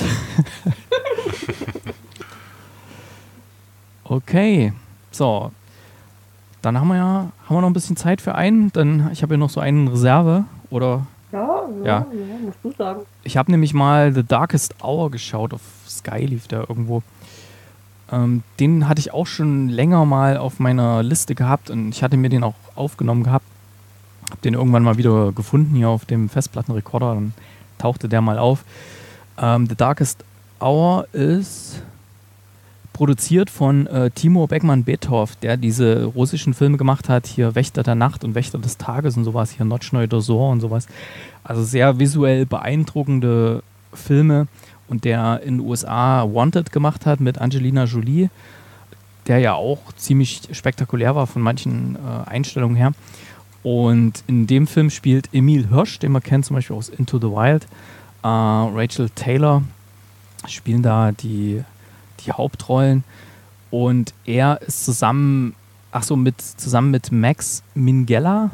Okay, so. Dann haben wir noch ein bisschen Zeit für einen. Ich habe ja noch so einen in Reserve. Oder? Ja, musst du sagen. Ich habe nämlich mal The Darkest Hour geschaut. Auf Sky lief der irgendwo. Den hatte ich auch schon länger mal auf meiner Liste gehabt. Und ich hatte mir den auch aufgenommen gehabt. Habe den irgendwann mal wieder gefunden hier auf dem Festplattenrekorder. Dann tauchte der mal auf. The Darkest Hour ist produziert von Timur Bekmambetov, der diese russischen Filme gemacht hat, hier Wächter der Nacht und Wächter des Tages und sowas, hier Nochnoi Dozor und sowas. Also sehr visuell beeindruckende Filme, und der in den USA Wanted gemacht hat mit Angelina Jolie, der ja auch ziemlich spektakulär war von manchen Einstellungen her. Und in dem Film spielt Emil Hirsch, den man kennt zum Beispiel aus Into the Wild, Rachel Taylor spielen da die Hauptrollen, und er ist zusammen mit Max Minghella,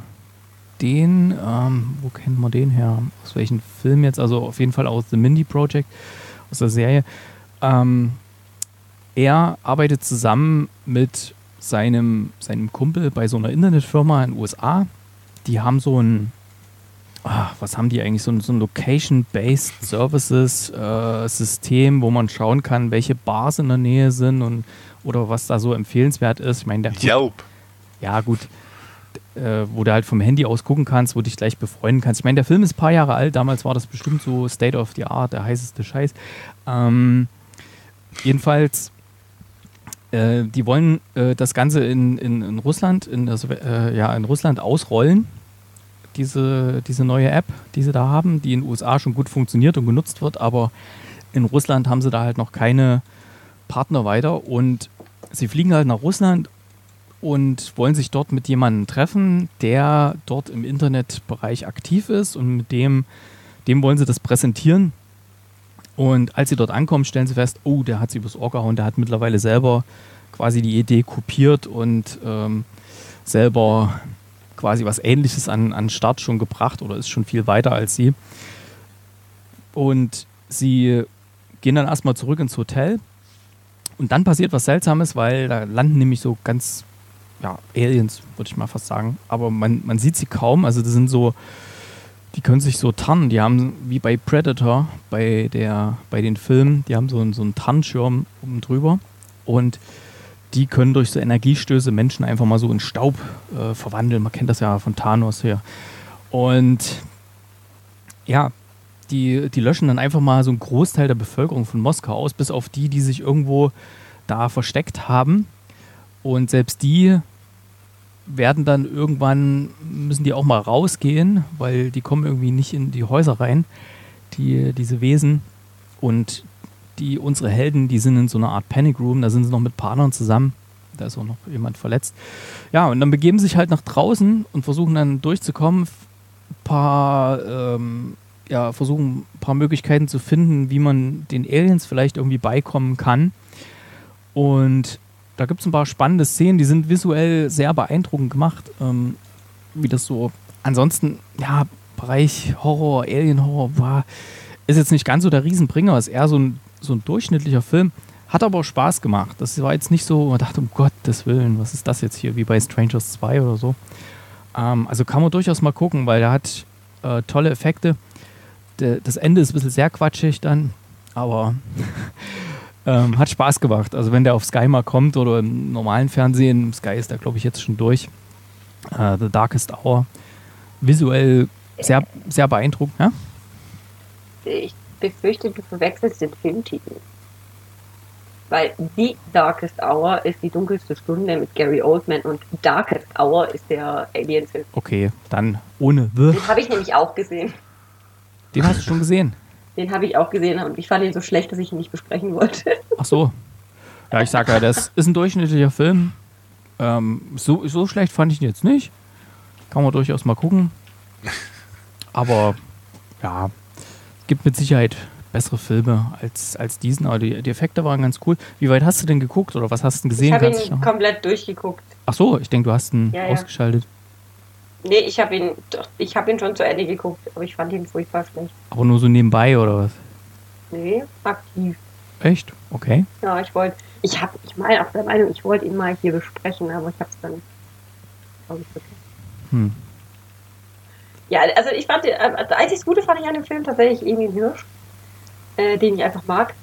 wo kennen wir den her? Aus welchem Film jetzt? Also auf jeden Fall aus The Mindy Project, aus der Serie. Er arbeitet zusammen mit seinem Kumpel bei so einer Internetfirma in den USA. Die haben so ein was haben die eigentlich? So ein Location-Based Services System, wo man schauen kann, welche Bars in der Nähe sind oder was da so empfehlenswert ist. Ich meine, ja, gut. Wo du halt vom Handy aus gucken kannst, wo du dich gleich befreunden kannst. Ich meine, der Film ist ein paar Jahre alt. Damals war das bestimmt so State of the Art, der heißeste Scheiß. Jedenfalls, die wollen das Ganze in Russland, in Russland ausrollen. Diese neue App, die sie da haben, die in den USA schon gut funktioniert und genutzt wird, aber in Russland haben sie da halt noch keine Partner weiter, und sie fliegen halt nach Russland und wollen sich dort mit jemandem treffen, der dort im Internetbereich aktiv ist, und mit dem wollen sie das präsentieren, Und als sie dort ankommen, stellen sie fest, oh, der hat sie übers Ohr gehauen, der hat mittlerweile selber quasi die Idee kopiert und selber quasi was Ähnliches an Start schon gebracht oder ist schon viel weiter als sie. Und sie gehen dann erstmal zurück ins Hotel und dann passiert was Seltsames, weil da landen nämlich so ganz, ja, Aliens, würde ich mal fast sagen. Aber man sieht sie kaum, also das sind so, die können sich so tarnen, die haben wie bei Predator, bei den Filmen, die haben so einen Tarnschirm oben drüber und die können durch so Energiestöße Menschen einfach mal so in Staub verwandeln. Man kennt das ja von Thanos hier. Und ja, die löschen dann einfach mal so einen Großteil der Bevölkerung von Moskau aus, bis auf die sich irgendwo da versteckt haben. Und selbst die werden dann irgendwann, müssen die auch mal rausgehen, weil die kommen irgendwie nicht in die Häuser rein, diese Wesen. Und unsere Helden, die sind in so einer Art Panic Room, da sind sie noch mit ein paar anderen zusammen. Da ist auch noch jemand verletzt. Ja, und dann begeben sie sich halt nach draußen und versuchen dann durchzukommen, versuchen ein paar Möglichkeiten zu finden, wie man den Aliens vielleicht irgendwie beikommen kann. Und da gibt es ein paar spannende Szenen, die sind visuell sehr beeindruckend gemacht, wie das so, ansonsten, ja, Bereich Horror, Alien-Horror, ist jetzt nicht ganz so der Riesenbringer, ist eher so ein durchschnittlicher Film, hat aber auch Spaß gemacht. Das war jetzt nicht so, man dachte, um Gottes Willen, was ist das jetzt hier, wie bei Strangers 2 oder so. Also kann man durchaus mal gucken, weil der hat tolle Effekte. Das Ende ist ein bisschen sehr quatschig dann, aber hat Spaß gemacht. Also wenn der auf Sky mal kommt oder im normalen Fernsehen, Sky ist da glaube ich jetzt schon durch, The Darkest Hour, visuell sehr, sehr beeindruckend. Ja? Ich befürchte, du verwechselst den Filmtitel. Weil The Darkest Hour ist die dunkelste Stunde mit Gary Oldman und Darkest Hour ist der Alien-Film. Okay, dann ohne The. Den habe ich nämlich auch gesehen. Den hast du schon gesehen? Den habe ich auch gesehen und ich fand ihn so schlecht, dass ich ihn nicht besprechen wollte. Ach so. Ja, ich sag ja, das ist ein durchschnittlicher Film. So schlecht fand ich ihn jetzt nicht. Kann man durchaus mal gucken. Aber ja, gibt mit Sicherheit bessere Filme als diesen, aber die Effekte waren ganz cool. Wie weit hast du denn geguckt oder was hast du gesehen? Ich habe ihn komplett durchgeguckt. Ach so, ich denke, du hast ihn ausgeschaltet. Nee, ich habe ihn schon zu Ende geguckt, aber ich fand ihn furchtbar schlecht. Aber nur so nebenbei oder was? Nee, aktiv. Echt? Okay. Ja, ich wollte ihn mal hier besprechen, aber ich habe es dann nicht, glaube ich, vergessen. Ja, also ich fand, das einzig Gute fand ich an dem Film tatsächlich Emil Hirsch, den ich einfach mag.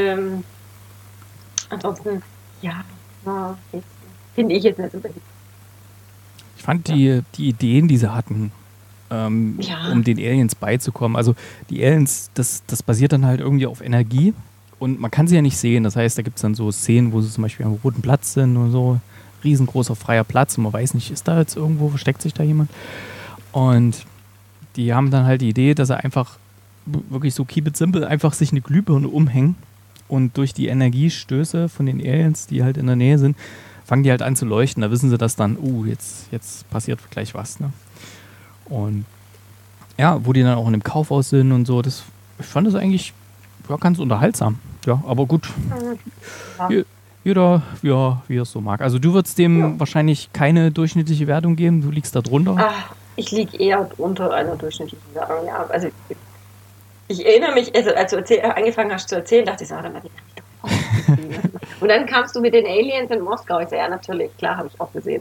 Ansonsten, ja, finde ich jetzt nicht so beliebt. Ich fand die Ideen, die sie hatten, um den Aliens beizukommen. Also die Aliens, das basiert dann halt irgendwie auf Energie und man kann sie ja nicht sehen. Das heißt, da gibt es dann so Szenen, wo sie zum Beispiel am roten Platz sind und so, riesengroßer freier Platz und man weiß nicht, ist da jetzt irgendwo, versteckt sich da jemand? Und die haben dann halt die Idee, dass sie einfach wirklich so keep it simple, einfach sich eine Glühbirne umhängen und durch die Energiestöße von den Aliens, die halt in der Nähe sind, fangen die halt an zu leuchten. Da wissen sie das dann, jetzt passiert gleich was. Ne? Und ja, wo die dann auch in dem Kaufhaus sind und so, ich fand das eigentlich ganz unterhaltsam. Ja, aber gut. Jeder, wie er es so mag. Also du würdest dem wahrscheinlich keine durchschnittliche Wertung geben, du liegst da drunter. Ach, ich liege eher unter einer durchschnittlichen Wertung, ja. Also ich erinnere mich, als du angefangen hast zu erzählen, dachte ich, den habe ich doch auch gesehen. Und dann kamst du mit den Aliens in Moskau. Ich sage, ja, natürlich, klar, habe ich auch gesehen.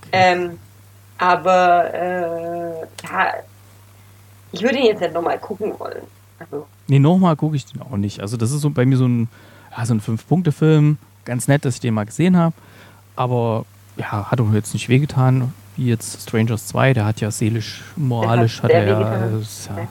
Aber ich würde ihn jetzt nicht nochmal gucken wollen. Also. Nee, nochmal gucke ich den auch nicht. Also das ist so bei mir so ein 5-Punkte-Film. Ganz nett, dass ich den mal gesehen habe. Aber ja, hat auch jetzt nicht wehgetan, wie jetzt Strangers 2. Der hat ja seelisch, moralisch, hat er ja.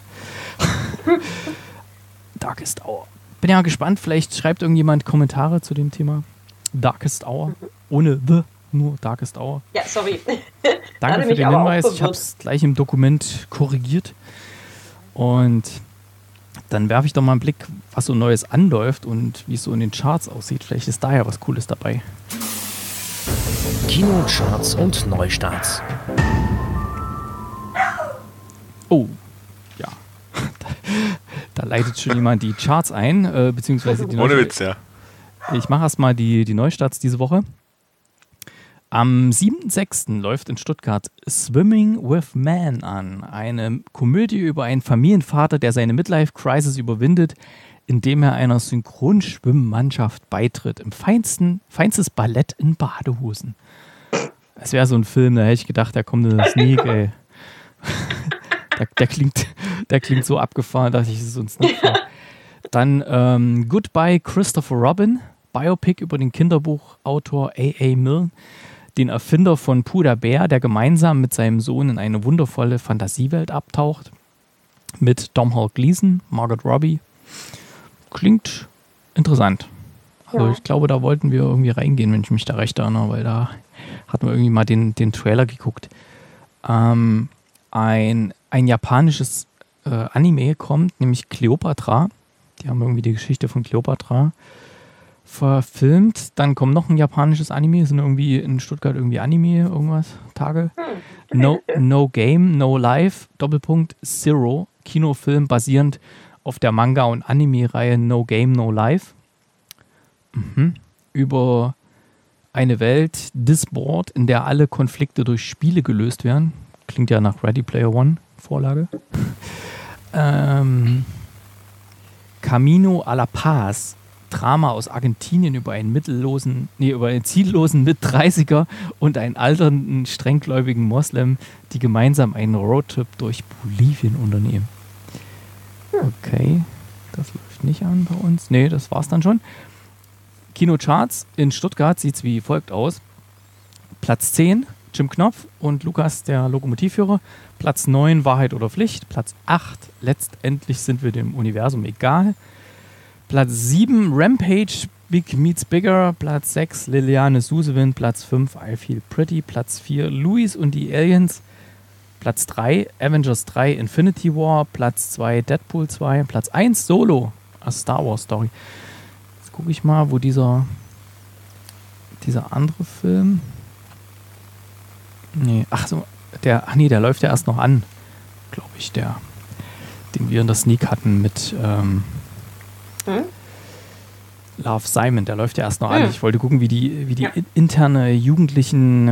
Darkest Hour. Bin ja gespannt, vielleicht schreibt irgendjemand Kommentare zu dem Thema. Darkest Hour. Ohne The, nur Darkest Hour. Ja, sorry. Danke für den Hinweis. Ich habe es gleich im Dokument korrigiert. Und dann werfe ich doch mal einen Blick, was so Neues anläuft und wie es so in den Charts aussieht. Vielleicht ist da ja was Cooles dabei. Kinocharts und Neustarts. Oh, ja. Da leitet schon jemand die Charts ein, beziehungsweise die Ohne Witz, ja. Ich mache erstmal die Neustarts diese Woche. Am 7.6. läuft in Stuttgart Swimming with Man an. Eine Komödie über einen Familienvater, der seine Midlife-Crisis überwindet, indem er einer Synchronschwimmmannschaft beitritt. Im feinstes Ballett in Badehosen. Das wäre so ein Film, da hätte ich gedacht, da kommt eine Sneak, ey. Der klingt so abgefahren, dachte ich, das ist so ein Sneak. Dann Goodbye Christopher Robin, Biopic über den Kinderbuchautor A.A. Milne, den Erfinder von Puder Bär, der gemeinsam mit seinem Sohn in eine wundervolle Fantasiewelt abtaucht. Mit Domhnall Gleeson, Margot Robbie. Klingt interessant. Also ich glaube, da wollten wir irgendwie reingehen, wenn ich mich da recht erinnere, weil da hatten wir irgendwie mal den Trailer geguckt. Ein japanisches Anime kommt, nämlich Kleopatra. Die haben irgendwie die Geschichte von Kleopatra verfilmt. Dann kommt noch ein japanisches Anime, sind irgendwie in Stuttgart irgendwie Anime, irgendwas, Tage. No Game, No Life, Doppelpunkt, Zero, Kinofilm basierend auf der Manga- und Anime-Reihe No Game, No Life. Über eine Welt, Disboard, in der alle Konflikte durch Spiele gelöst werden. Klingt ja nach Ready Player One, Vorlage. Camino a la Paz, Drama aus Argentinien über einen ziellosen Mit-30er und einen alternden, strenggläubigen Moslem, die gemeinsam einen Roadtrip durch Bolivien unternehmen. Okay, das läuft nicht an bei uns. Nee, das war's dann schon. Kinocharts in Stuttgart sieht es wie folgt aus. Platz 10, Jim Knopf und Lukas, der Lokomotivführer. Platz 9, Wahrheit oder Pflicht. Platz 8, letztendlich sind wir dem Universum egal. Platz 7, Rampage, Big Meets Bigger. Platz 6, Liliane Susewind. Platz 5, I Feel Pretty. Platz 4, Louis und die Aliens. Platz 3, Avengers 3, Infinity War. Platz 2, Deadpool 2. Platz 1, Solo, a Star Wars Story. Jetzt gucke ich mal, wo dieser andere Film... Nee, der läuft ja erst noch an, glaube ich, den wir in der Sneak hatten mit Love, Simon, der läuft ja erst noch an. Ich wollte gucken, wie die interne jugendlichen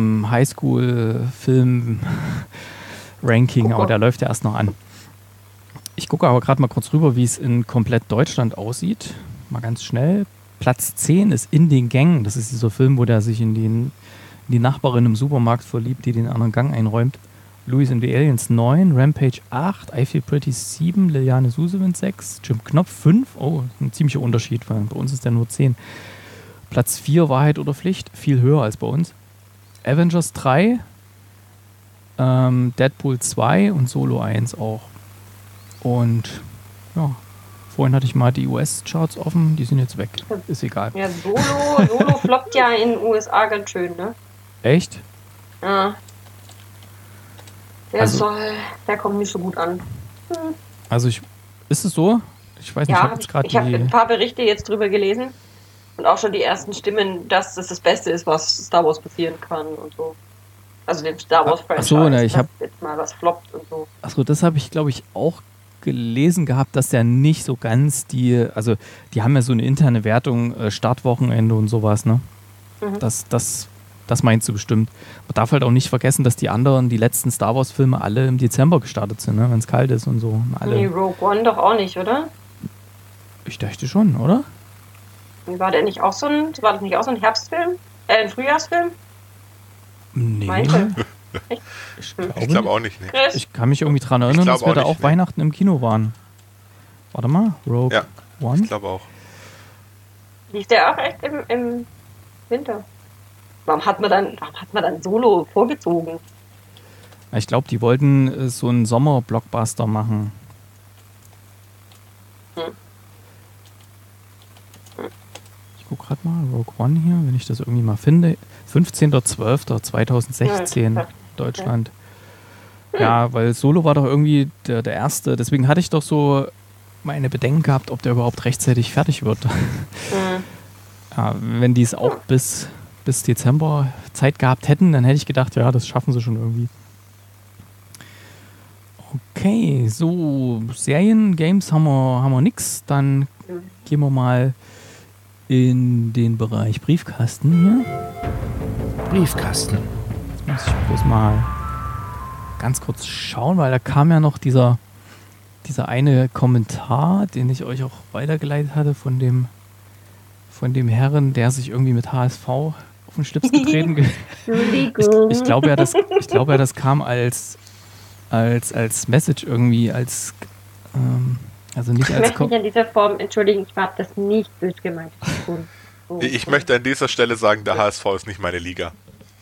Highschool-Film-Ranking, aber der läuft ja erst noch an. Ich gucke aber gerade mal kurz rüber, wie es in komplett Deutschland aussieht. Mal ganz schnell. Platz 10 ist In den Gängen. Das ist dieser Film, wo der sich in die Nachbarin im Supermarkt verliebt, die den anderen Gang einräumt. Louis and the Aliens 9, Rampage 8, I Feel Pretty 7, Liliane Susewind 6, Jim Knopf 5. Oh, ein ziemlicher Unterschied, weil bei uns ist der nur 10. Platz 4, Wahrheit oder Pflicht, viel höher als bei uns. Avengers 3, Deadpool 2 und Solo 1 auch. Und ja, vorhin hatte ich mal die US-Charts offen, die sind jetzt weg. Ist egal. Ja, Solo floppt ja in den USA ganz schön, ne? Echt? Ja. Der kommt nicht so gut an. Also ist es so? Ich weiß nicht, ja, ich habe ein paar Berichte jetzt drüber gelesen und auch schon die ersten Stimmen, dass das Beste ist, was Star Wars passieren kann und so. Also dem Star Wars Franchise, ich habe jetzt mal was floppt und so. Achso, das habe ich, glaube ich, auch gelesen gehabt, dass der nicht so ganz die haben ja so eine interne Wertung, Startwochenende und sowas, ne? Das meinst du bestimmt. Man darf halt auch nicht vergessen, dass die letzten Star Wars Filme alle im Dezember gestartet sind, ne? Wenn es kalt ist und so. Nee, Rogue One doch auch nicht, oder? Ich dachte schon, oder? War das nicht auch so ein Herbstfilm? Ein Frühjahrsfilm? Nee. Meinte. Ich glaube auch nicht. Nee. Ich kann mich irgendwie daran erinnern, dass wir da auch Weihnachten im Kino waren. Warte mal, Rogue One? Ich glaube auch. Lief der auch echt im Winter? Warum hat man dann Solo vorgezogen? Ich glaube, die wollten so einen Sommer-Blockbuster machen. Ich gucke gerade mal, Rogue One hier, wenn ich das irgendwie mal finde. 15.12.2016, Deutschland. Ja, weil Solo war doch irgendwie der erste. Deswegen hatte ich doch so meine Bedenken gehabt, ob der überhaupt rechtzeitig fertig wird. Ja, wenn die es auch bis Dezember Zeit gehabt hätten, dann hätte ich gedacht, ja, das schaffen sie schon irgendwie. Okay, so Serien, Games haben wir nix. Dann gehen wir mal in den Bereich Briefkasten hier. Briefkasten. Jetzt muss ich bloß mal ganz kurz schauen, weil da kam ja noch dieser eine Kommentar, den ich euch auch weitergeleitet hatte von dem Herren, der sich irgendwie mit HSV auf den Schlips getreten. Entschuldigung. Ich glaube ja, das kam als Message irgendwie, also nicht Ich als möchte mich an dieser Form entschuldigen, ich habe das nicht böse gemeint. Ich möchte an dieser Stelle sagen, der HSV ist nicht meine Liga.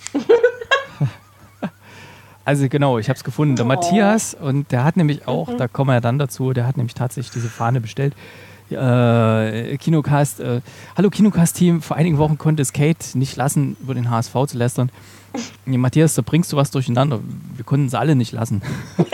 Also genau, ich habe es gefunden. Der Matthias, und der hat nämlich auch, da kommen wir ja dann dazu, der hat nämlich tatsächlich diese Fahne bestellt. Kinocast, hallo Kinocast-Team, vor einigen Wochen konnte es Kate nicht lassen, über den HSV zu lästern. Ja, Matthias, da bringst du was durcheinander. Wir konnten es alle nicht lassen.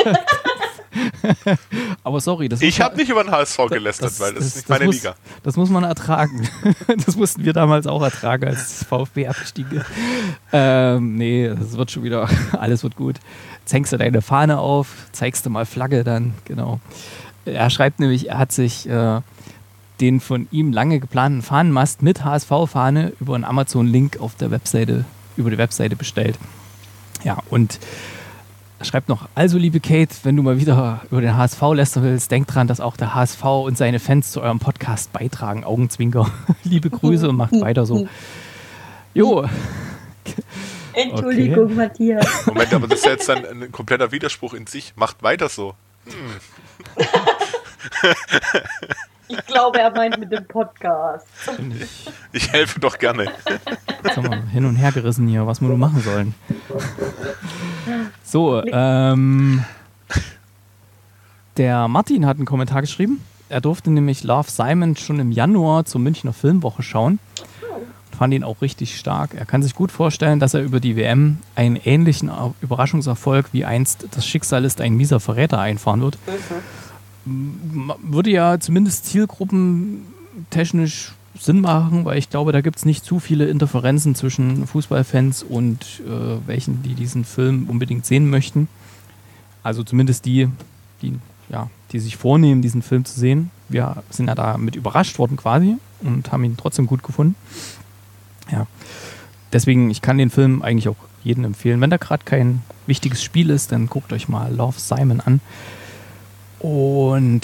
Aber sorry. Ich habe nicht über den HSV gelästert, weil das ist nicht meine Liga. Das muss man ertragen. Das mussten wir damals auch ertragen, als VfB abgestiegen ist. Nee, das wird schon wieder, alles wird gut. Jetzt hängst du deine Fahne auf, zeigst du mal Flagge dann, genau. Er schreibt nämlich, er hat sich den von ihm lange geplanten Fahnenmast mit HSV-Fahne über einen Amazon-Link auf der Webseite, über die Webseite bestellt. Ja, und er schreibt noch, also liebe Kate, wenn du mal wieder über den HSV lästern willst, denk dran, dass auch der HSV und seine Fans zu eurem Podcast beitragen. Augenzwinker. Liebe Grüße und macht weiter so. Jo. Entschuldigung, okay. Matthias. Moment, aber das ist jetzt dann ein kompletter Widerspruch in sich. Macht weiter so. Ich glaube, er meint mit dem Podcast. Ich helfe doch gerne. Jetzt haben wir hin und her gerissen hier, was wir nur machen sollen. So, der Martin hat einen Kommentar geschrieben. Er durfte nämlich Love, Simon schon im Januar zur Münchner Filmwoche schauen. Und fand ihn auch richtig stark. Er kann sich gut vorstellen, dass er über die WM einen ähnlichen Überraschungserfolg wie einst Das Schicksal ist ein mieser Verräter einfahren wird. Würde ja zumindest zielgruppentechnisch Sinn machen, weil ich glaube, da gibt es nicht zu viele Interferenzen zwischen Fußballfans und welchen, die diesen Film unbedingt sehen möchten. Also zumindest die sich vornehmen, diesen Film zu sehen. Wir sind ja damit überrascht worden quasi und haben ihn trotzdem gut gefunden. Ja, deswegen, ich kann den Film eigentlich auch jedem empfehlen. Wenn da gerade kein wichtiges Spiel ist, dann guckt euch mal Love, Simon an. Und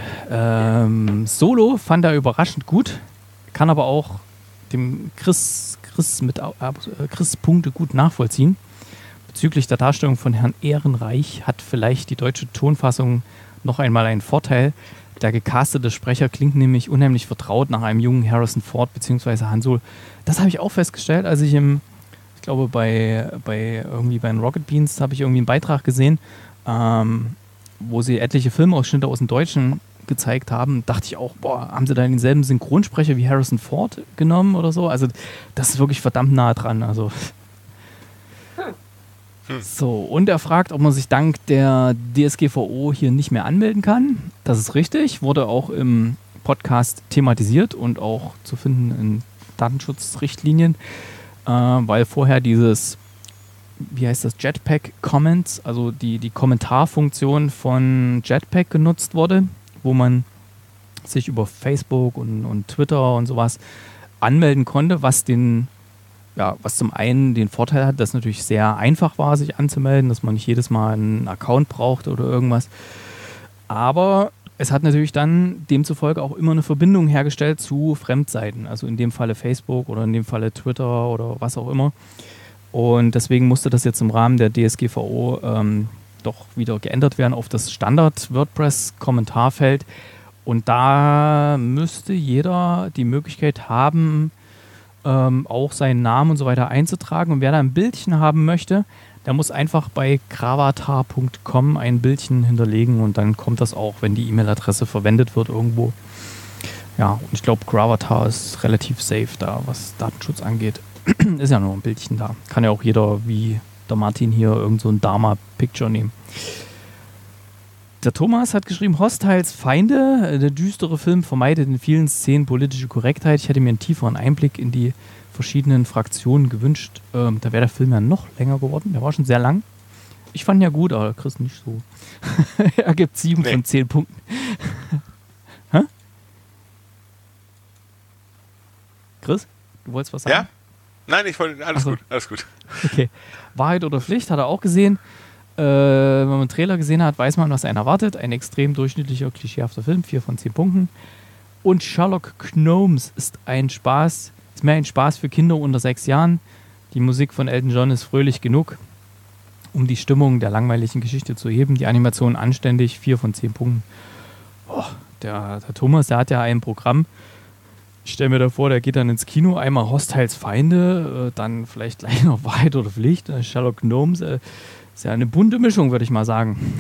Solo fand er überraschend gut, kann aber auch dem Chris Punkte gut nachvollziehen. Bezüglich der Darstellung von Herrn Ehrenreich hat vielleicht die deutsche Tonfassung noch einmal einen Vorteil. Der gecastete Sprecher klingt nämlich unheimlich vertraut nach einem jungen Harrison Ford bzw. Han Solo. Das habe ich auch festgestellt, als ich ich glaube bei den Rocket Beans habe ich irgendwie einen Beitrag gesehen, wo sie etliche Filmausschnitte aus dem Deutschen gezeigt haben, dachte ich auch, haben sie da denselben Synchronsprecher wie Harrison Ford genommen oder so? Also das ist wirklich verdammt nah dran. Also. So, und er fragt, ob man sich dank der DSGVO hier nicht mehr anmelden kann. Das ist richtig, wurde auch im Podcast thematisiert und auch zu finden in Datenschutzrichtlinien, weil vorher dieses Jetpack Comments, also die Kommentarfunktion von Jetpack genutzt wurde, wo man sich über Facebook und Twitter und sowas anmelden konnte, was zum einen den Vorteil hat, dass es natürlich sehr einfach war, sich anzumelden, dass man nicht jedes Mal einen Account braucht oder irgendwas. Aber es hat natürlich dann demzufolge auch immer eine Verbindung hergestellt zu Fremdseiten, also in dem Falle Facebook oder in dem Falle Twitter oder was auch immer. Und deswegen musste das jetzt im Rahmen der DSGVO doch wieder geändert werden auf das Standard-WordPress-Kommentarfeld. Und da müsste jeder die Möglichkeit haben, auch seinen Namen und so weiter einzutragen. Und wer da ein Bildchen haben möchte, der muss einfach bei gravatar.com ein Bildchen hinterlegen und dann kommt das auch, wenn die E-Mail-Adresse verwendet wird irgendwo. Ja, und ich glaube, Gravatar ist relativ safe da, was Datenschutz angeht. Ist ja nur ein Bildchen da. Kann ja auch jeder, wie der Martin hier, irgend so ein Dharma-Picture nehmen. Der Thomas hat geschrieben, Hostiles Feinde, der düstere Film vermeidet in vielen Szenen politische Korrektheit. Ich hätte mir einen tieferen Einblick in die verschiedenen Fraktionen gewünscht. Da wäre der Film ja noch länger geworden. Der war schon sehr lang. Ich fand ihn ja gut, aber Chris nicht so. Er gibt 7 von 10 Punkten. Hä? Chris, du wolltest was sagen? Ja? Nein, ich wollte, alles gut. Okay. Wahrheit oder Pflicht hat er auch gesehen. Wenn man einen Trailer gesehen hat, weiß man, was einen erwartet. Ein extrem durchschnittlicher, klischeehafter Film, 4 von 10 Punkten. Und Sherlock Gnomes ist mehr ein Spaß für Kinder unter 6 Jahren. Die Musik von Elton John ist fröhlich genug, um die Stimmung der langweiligen Geschichte zu heben. Die Animation anständig, 4 von 10 Punkten. Oh, der Thomas, der hat ja ein Programm. Ich stelle mir da vor, der geht dann ins Kino, einmal Hostiles Feinde, dann vielleicht gleich noch Wahrheit oder Pflicht, Sherlock Gnomes. Ist ja eine bunte Mischung, würde ich mal sagen.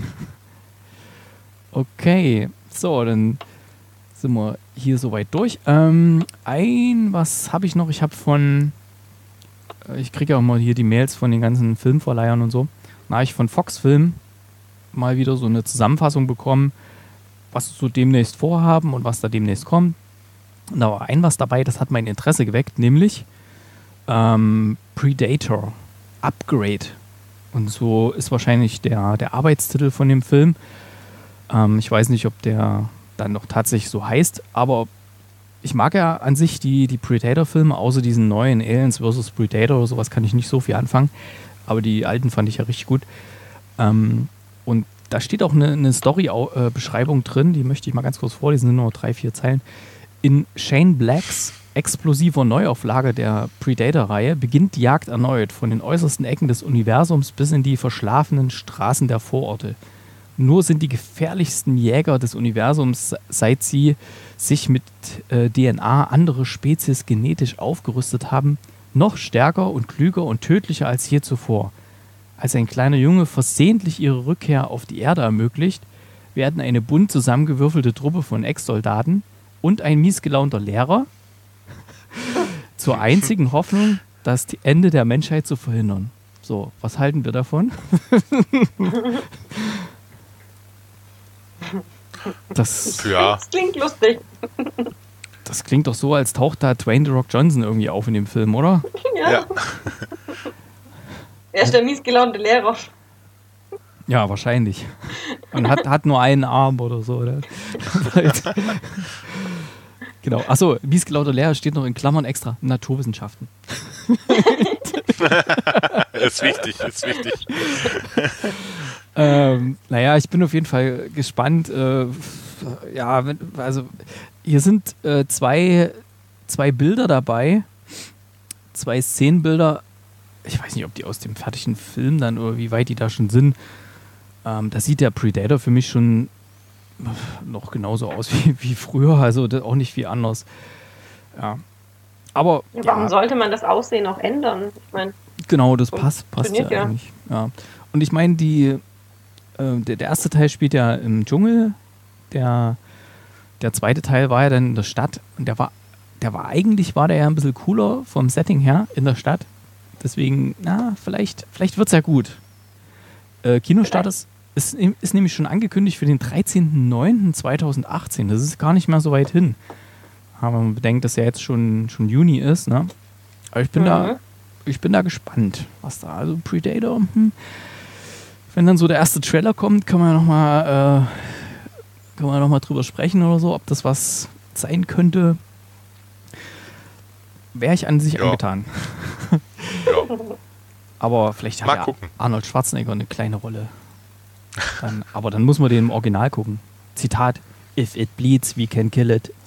Okay, so, dann sind wir hier soweit durch. Was habe ich noch? Ich kriege ja auch mal hier die Mails von den ganzen Filmverleihern und so. Da habe ich von Fox Film mal wieder so eine Zusammenfassung bekommen, was sie so demnächst vorhaben und was da demnächst kommt. Und da war was dabei, das hat mein Interesse geweckt, nämlich Predator Upgrade. Und so ist wahrscheinlich der Arbeitstitel von dem Film. Ich weiß nicht, ob der dann noch tatsächlich so heißt, aber ich mag ja an sich die Predator-Filme, außer diesen neuen Aliens vs. Predator oder sowas kann ich nicht so viel anfangen, aber die alten fand ich ja richtig gut. Und da steht auch eine Story-Beschreibung drin, die möchte ich mal ganz kurz vorlesen, sind nur 3-4 Zeilen. In Shane Blacks explosiver Neuauflage der Predator-Reihe beginnt die Jagd erneut von den äußersten Ecken des Universums bis in die verschlafenen Straßen der Vororte. Nur sind die gefährlichsten Jäger des Universums, seit sie sich mit DNA andere Spezies genetisch aufgerüstet haben, noch stärker und klüger und tödlicher als je zuvor. Als ein kleiner Junge versehentlich ihre Rückkehr auf die Erde ermöglicht, werden eine bunt zusammengewürfelte Truppe von Ex-Soldaten und ein miesgelaunter Lehrer zur einzigen Hoffnung, das Ende der Menschheit zu verhindern. So, was halten wir davon? Das klingt lustig. Das klingt doch so, als taucht da Dwayne The Rock Johnson irgendwie auf in dem Film, oder? Ja. Er ist der miesgelaunte Lehrer. Ja, wahrscheinlich. Und hat nur einen Arm oder so, oder? Genau. Achso, miesgelaunter Lehrer steht noch in Klammern extra. Naturwissenschaften. Ist wichtig. Naja, ich bin auf jeden Fall gespannt. Hier sind zwei Bilder dabei. 2 Szenenbilder. Ich weiß nicht, ob die aus dem fertigen Film dann oder wie weit die da schon sind. Da sieht der Predator für mich schon noch genauso aus wie früher. Also das auch nicht viel anders. Ja. Aber. Ja, warum sollte man das Aussehen auch ändern? Ich mein, genau, das passt ja eigentlich. Ja. Und ich meine, der erste Teil spielt ja im Dschungel. Der zweite Teil war ja dann in der Stadt. Und der war ja ein bisschen cooler vom Setting her in der Stadt. Deswegen, vielleicht wird es ja gut. Kinostart ist nämlich schon angekündigt für den 13.09.2018. Das ist gar nicht mehr so weit hin. Aber man bedenkt, dass ja jetzt schon Juni ist, ne? Aber ich bin da gespannt, was da, also Predator, wenn dann so der erste Trailer kommt, kann man ja noch mal drüber sprechen oder so, ob das was sein könnte. Wäre ich an sich angetan. Ja. Aber vielleicht hat Arnold Schwarzenegger eine kleine Rolle. Aber dann muss man den im Original gucken. Zitat: If it bleeds, we can kill it.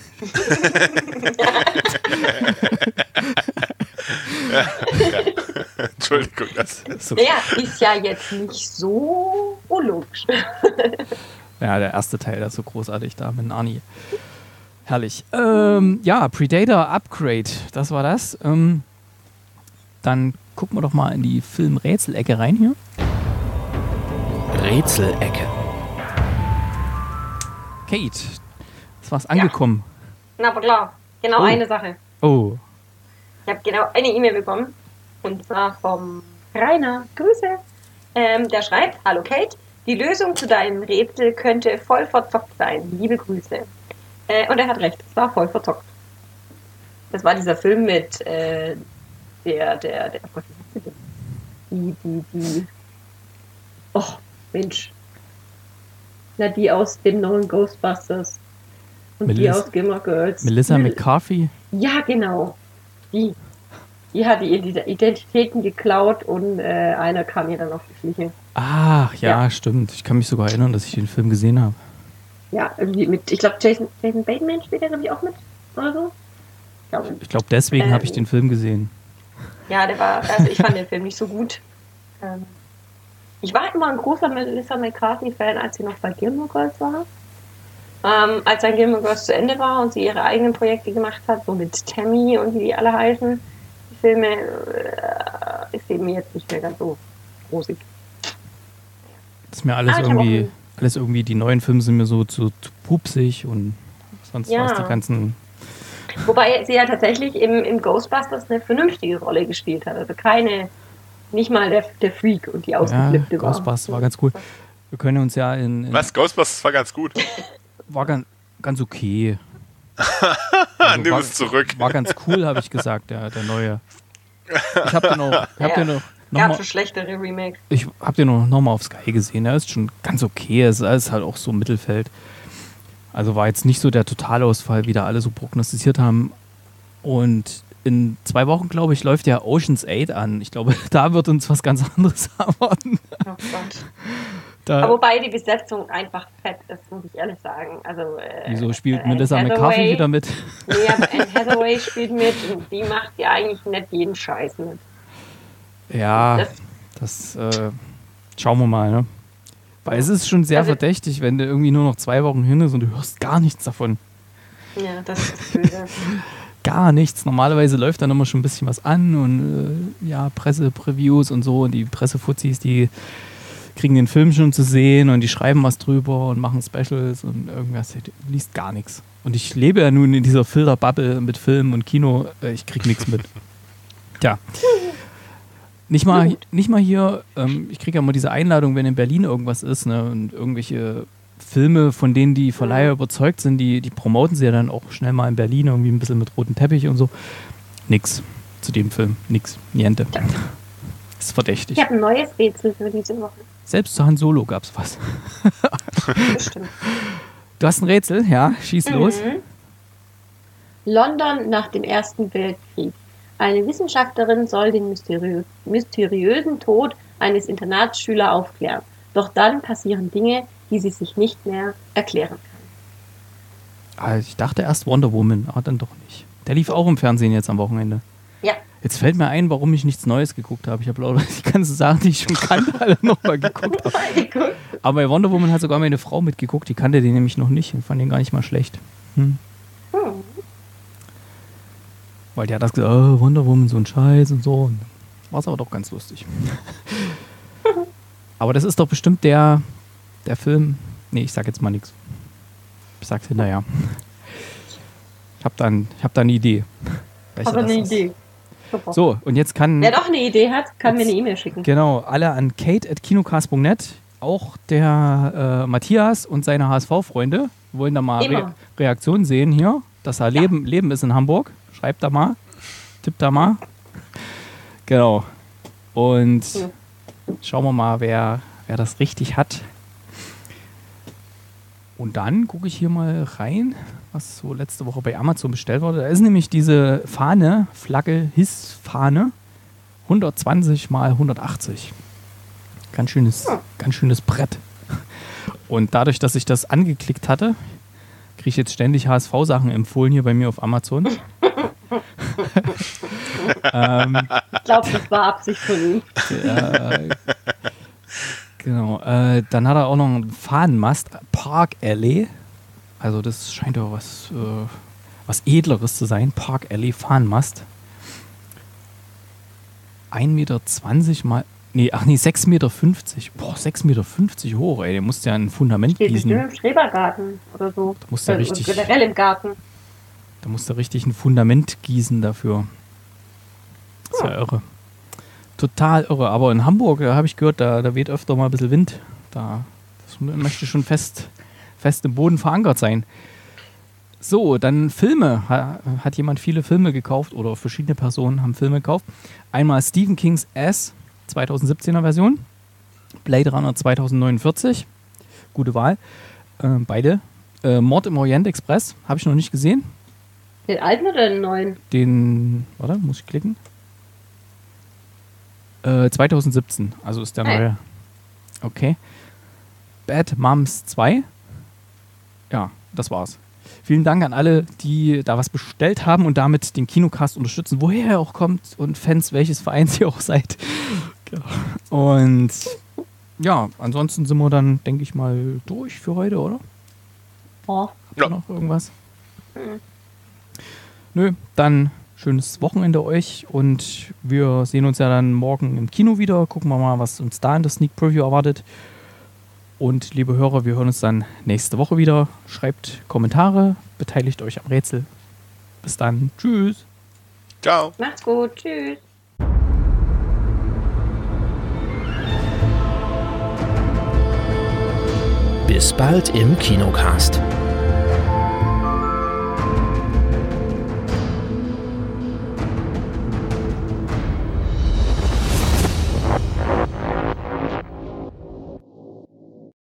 Ja. Entschuldigung. Ist ja jetzt nicht so unlogisch. Ja, der erste Teil, der ist so großartig da mit Arnie. Herrlich. Predator Upgrade, das war das. Dann gucken wir doch mal in die Film-Rätselecke rein hier. Rätselecke. Kate, ist was angekommen? Na, aber klar. Genau eine Sache. Oh. Ich habe genau eine E-Mail bekommen. Und zwar vom Rainer. Grüße. Der schreibt: Hallo Kate, die Lösung zu deinem Rätsel könnte voll verzockt sein. Liebe Grüße. Und er hat recht, es war voll verzockt. Das war dieser Film mit Och, Mensch. Na, die aus dem neuen Ghostbusters. Und die aus Gilmore Girls. Melissa McCarthy? Ja, genau. Die hat die Identitäten geklaut und einer kam ihr dann auf die Schliche. Ach, ja, stimmt. Ich kann mich sogar erinnern, dass ich den Film gesehen habe. Ja, irgendwie mit, ich glaube, Jason Bateman spielt da, glaube ich, auch mit oder so. Ich glaube, deswegen habe ich den Film gesehen. Ja, also ich fand den Film nicht so gut. Ich war immer ein großer Melissa McCarthy-Fan, als sie noch bei Gilmore Girls war. Als dann Gilmore Girls zu Ende war und sie ihre eigenen Projekte gemacht hat, so mit Tammy und wie die alle heißen, die Filme, ist eben jetzt nicht mehr ganz so rosig. Das ist mir alles irgendwie, die neuen Filme sind mir so zu pupsig und sonst was die ganzen... Wobei sie ja tatsächlich im Ghostbusters eine vernünftige Rolle gespielt hat. Also nicht mal der Freak und die ausgeflippte war. Ghostbusters war ganz cool. Wir können uns ja Was? Ghostbusters war ganz gut? War ganz okay. Nimm es zurück. War ganz cool, habe ich gesagt, der neue. Ich habe den noch gab schon schlechtere Remakes. Ich habe den noch mal auf Sky gesehen. Er ist schon ganz okay. Es ist halt auch so im Mittelfeld. Also war jetzt nicht so der Totalausfall, wie da alle so prognostiziert haben. Und in 2 Wochen, glaube ich, läuft ja Ocean's 8 an. Ich glaube, da wird uns was ganz anderes erwarten. Oh Gott. Aber wobei die Besetzung einfach fett ist, muss ich ehrlich sagen. Also, wieso spielt Melissa McCarthy wieder mit? Nee, aber Anne Hathaway spielt mit und die macht ja eigentlich nicht jeden Scheiß mit. Ja, das schauen wir mal, ne? Weil es ist schon sehr verdächtig, wenn du irgendwie nur noch 2 Wochen hin ist und du hörst gar nichts davon. Ja, das ist böse. Gar nichts. Normalerweise läuft dann immer schon ein bisschen was an und Pressepreviews und so und die Pressefuzis, die kriegen den Film schon zu sehen und die schreiben was drüber und machen Specials und irgendwas. Du liest gar nichts. Und ich lebe ja nun in dieser Filterbubble mit Film und Kino. Ich krieg nichts mit. Tja. Nicht mal hier, ich kriege ja immer diese Einladung, wenn in Berlin irgendwas ist, ne, und irgendwelche Filme, von denen die Verleiher überzeugt sind, die promoten sie ja dann auch schnell mal in Berlin, irgendwie ein bisschen mit rotem Teppich und so. Nix zu dem Film, nix, niente. Ja. Ist verdächtig. Ich habe ein neues Rätsel für diese Woche. Selbst zu Han Solo gab's was. Bestimmt. Du hast ein Rätsel, ja, schieß los. London nach dem Ersten Weltkrieg. Eine Wissenschaftlerin soll den mysteriösen Tod eines Internatsschülers aufklären. Doch dann passieren Dinge, die sie sich nicht mehr erklären kann. Also ich dachte erst Wonder Woman, aber dann doch nicht. Der lief auch im Fernsehen jetzt am Wochenende. Ja. Jetzt fällt mir ein, warum ich nichts Neues geguckt habe. Ich habe lauter die ganzen Sachen, die ich schon kannte, alle nochmal geguckt habe. Aber bei Wonder Woman hat sogar meine Frau mitgeguckt. Die kannte den nämlich noch nicht und fand den gar nicht mal schlecht. Weil die hat das gesagt, oh, Wonder Woman, so ein Scheiß und so. War es aber doch ganz lustig. Aber das ist doch bestimmt der Film. Nee, ich sag jetzt mal nichts. Ich sag's hinterher. Ich hab da eine Idee. Aber eine Idee. Super. So, und jetzt kann... Wer doch eine Idee hat, kann mir eine E-Mail schicken. Genau, alle an kate@kinocast.net. Auch der Matthias und seine HSV-Freunde wollen da mal Reaktionen sehen hier. Dass da Leben ist in Hamburg. Schreibt da mal. Tippt da mal. Genau. Und schauen wir mal, wer das richtig hat. Und dann gucke ich hier mal rein, was so letzte Woche bei Amazon bestellt wurde. Da ist nämlich diese Flagge, HIS-Fahne, 120 mal 180. Ganz schönes Brett. Und dadurch, dass ich das angeklickt hatte, kriege ich jetzt ständig HSV-Sachen empfohlen hier bei mir auf Amazon. Ich glaube, das war Absicht von ihm. Genau. Dann hat er auch noch einen Fahnenmast, Park Alley. Also das scheint ja was Edleres zu sein. Park Alley Fahnenmast. 1,20 Meter mal... Nee, 6,50 Meter. Boah, 6,50 Meter hoch, ey. Der musst ja ein Fundament gießen. Steht bestimmt im Schrebergarten oder so. Da musst du richtig, generell im Garten. Da musst du richtig ein Fundament gießen dafür. Das ist ja irre. Total irre. Aber in Hamburg, da habe ich gehört, da weht öfter mal ein bisschen Wind. Das möchte schon fest im Boden verankert sein. So, dann Filme. Hat jemand viele Filme gekauft oder verschiedene Personen haben Filme gekauft. Einmal Stephen Kings S, 2017er Version. Blade Runner 2049. Gute Wahl. Beide. Mord im Orient Express. Habe ich noch nicht gesehen. Den alten oder den neuen? Warte, muss ich klicken? 2017. Also ist der neue. Okay. Bad Moms 2. Ja, das war's. Vielen Dank an alle, die da was bestellt haben und damit den Kinocast unterstützen, woher er auch kommt und Fans, welches Vereins ihr auch seid. Und ja, ansonsten sind wir dann, denke ich mal, durch für heute, oder? Oh. Habt ihr noch irgendwas? Nö, dann schönes Wochenende euch und wir sehen uns ja dann morgen im Kino wieder. Gucken wir mal, was uns da in der Sneak Preview erwartet. Und liebe Hörer, wir hören uns dann nächste Woche wieder. Schreibt Kommentare, beteiligt euch am Rätsel. Bis dann. Tschüss. Ciao. Macht's gut. Tschüss. Bis bald im Kinocast.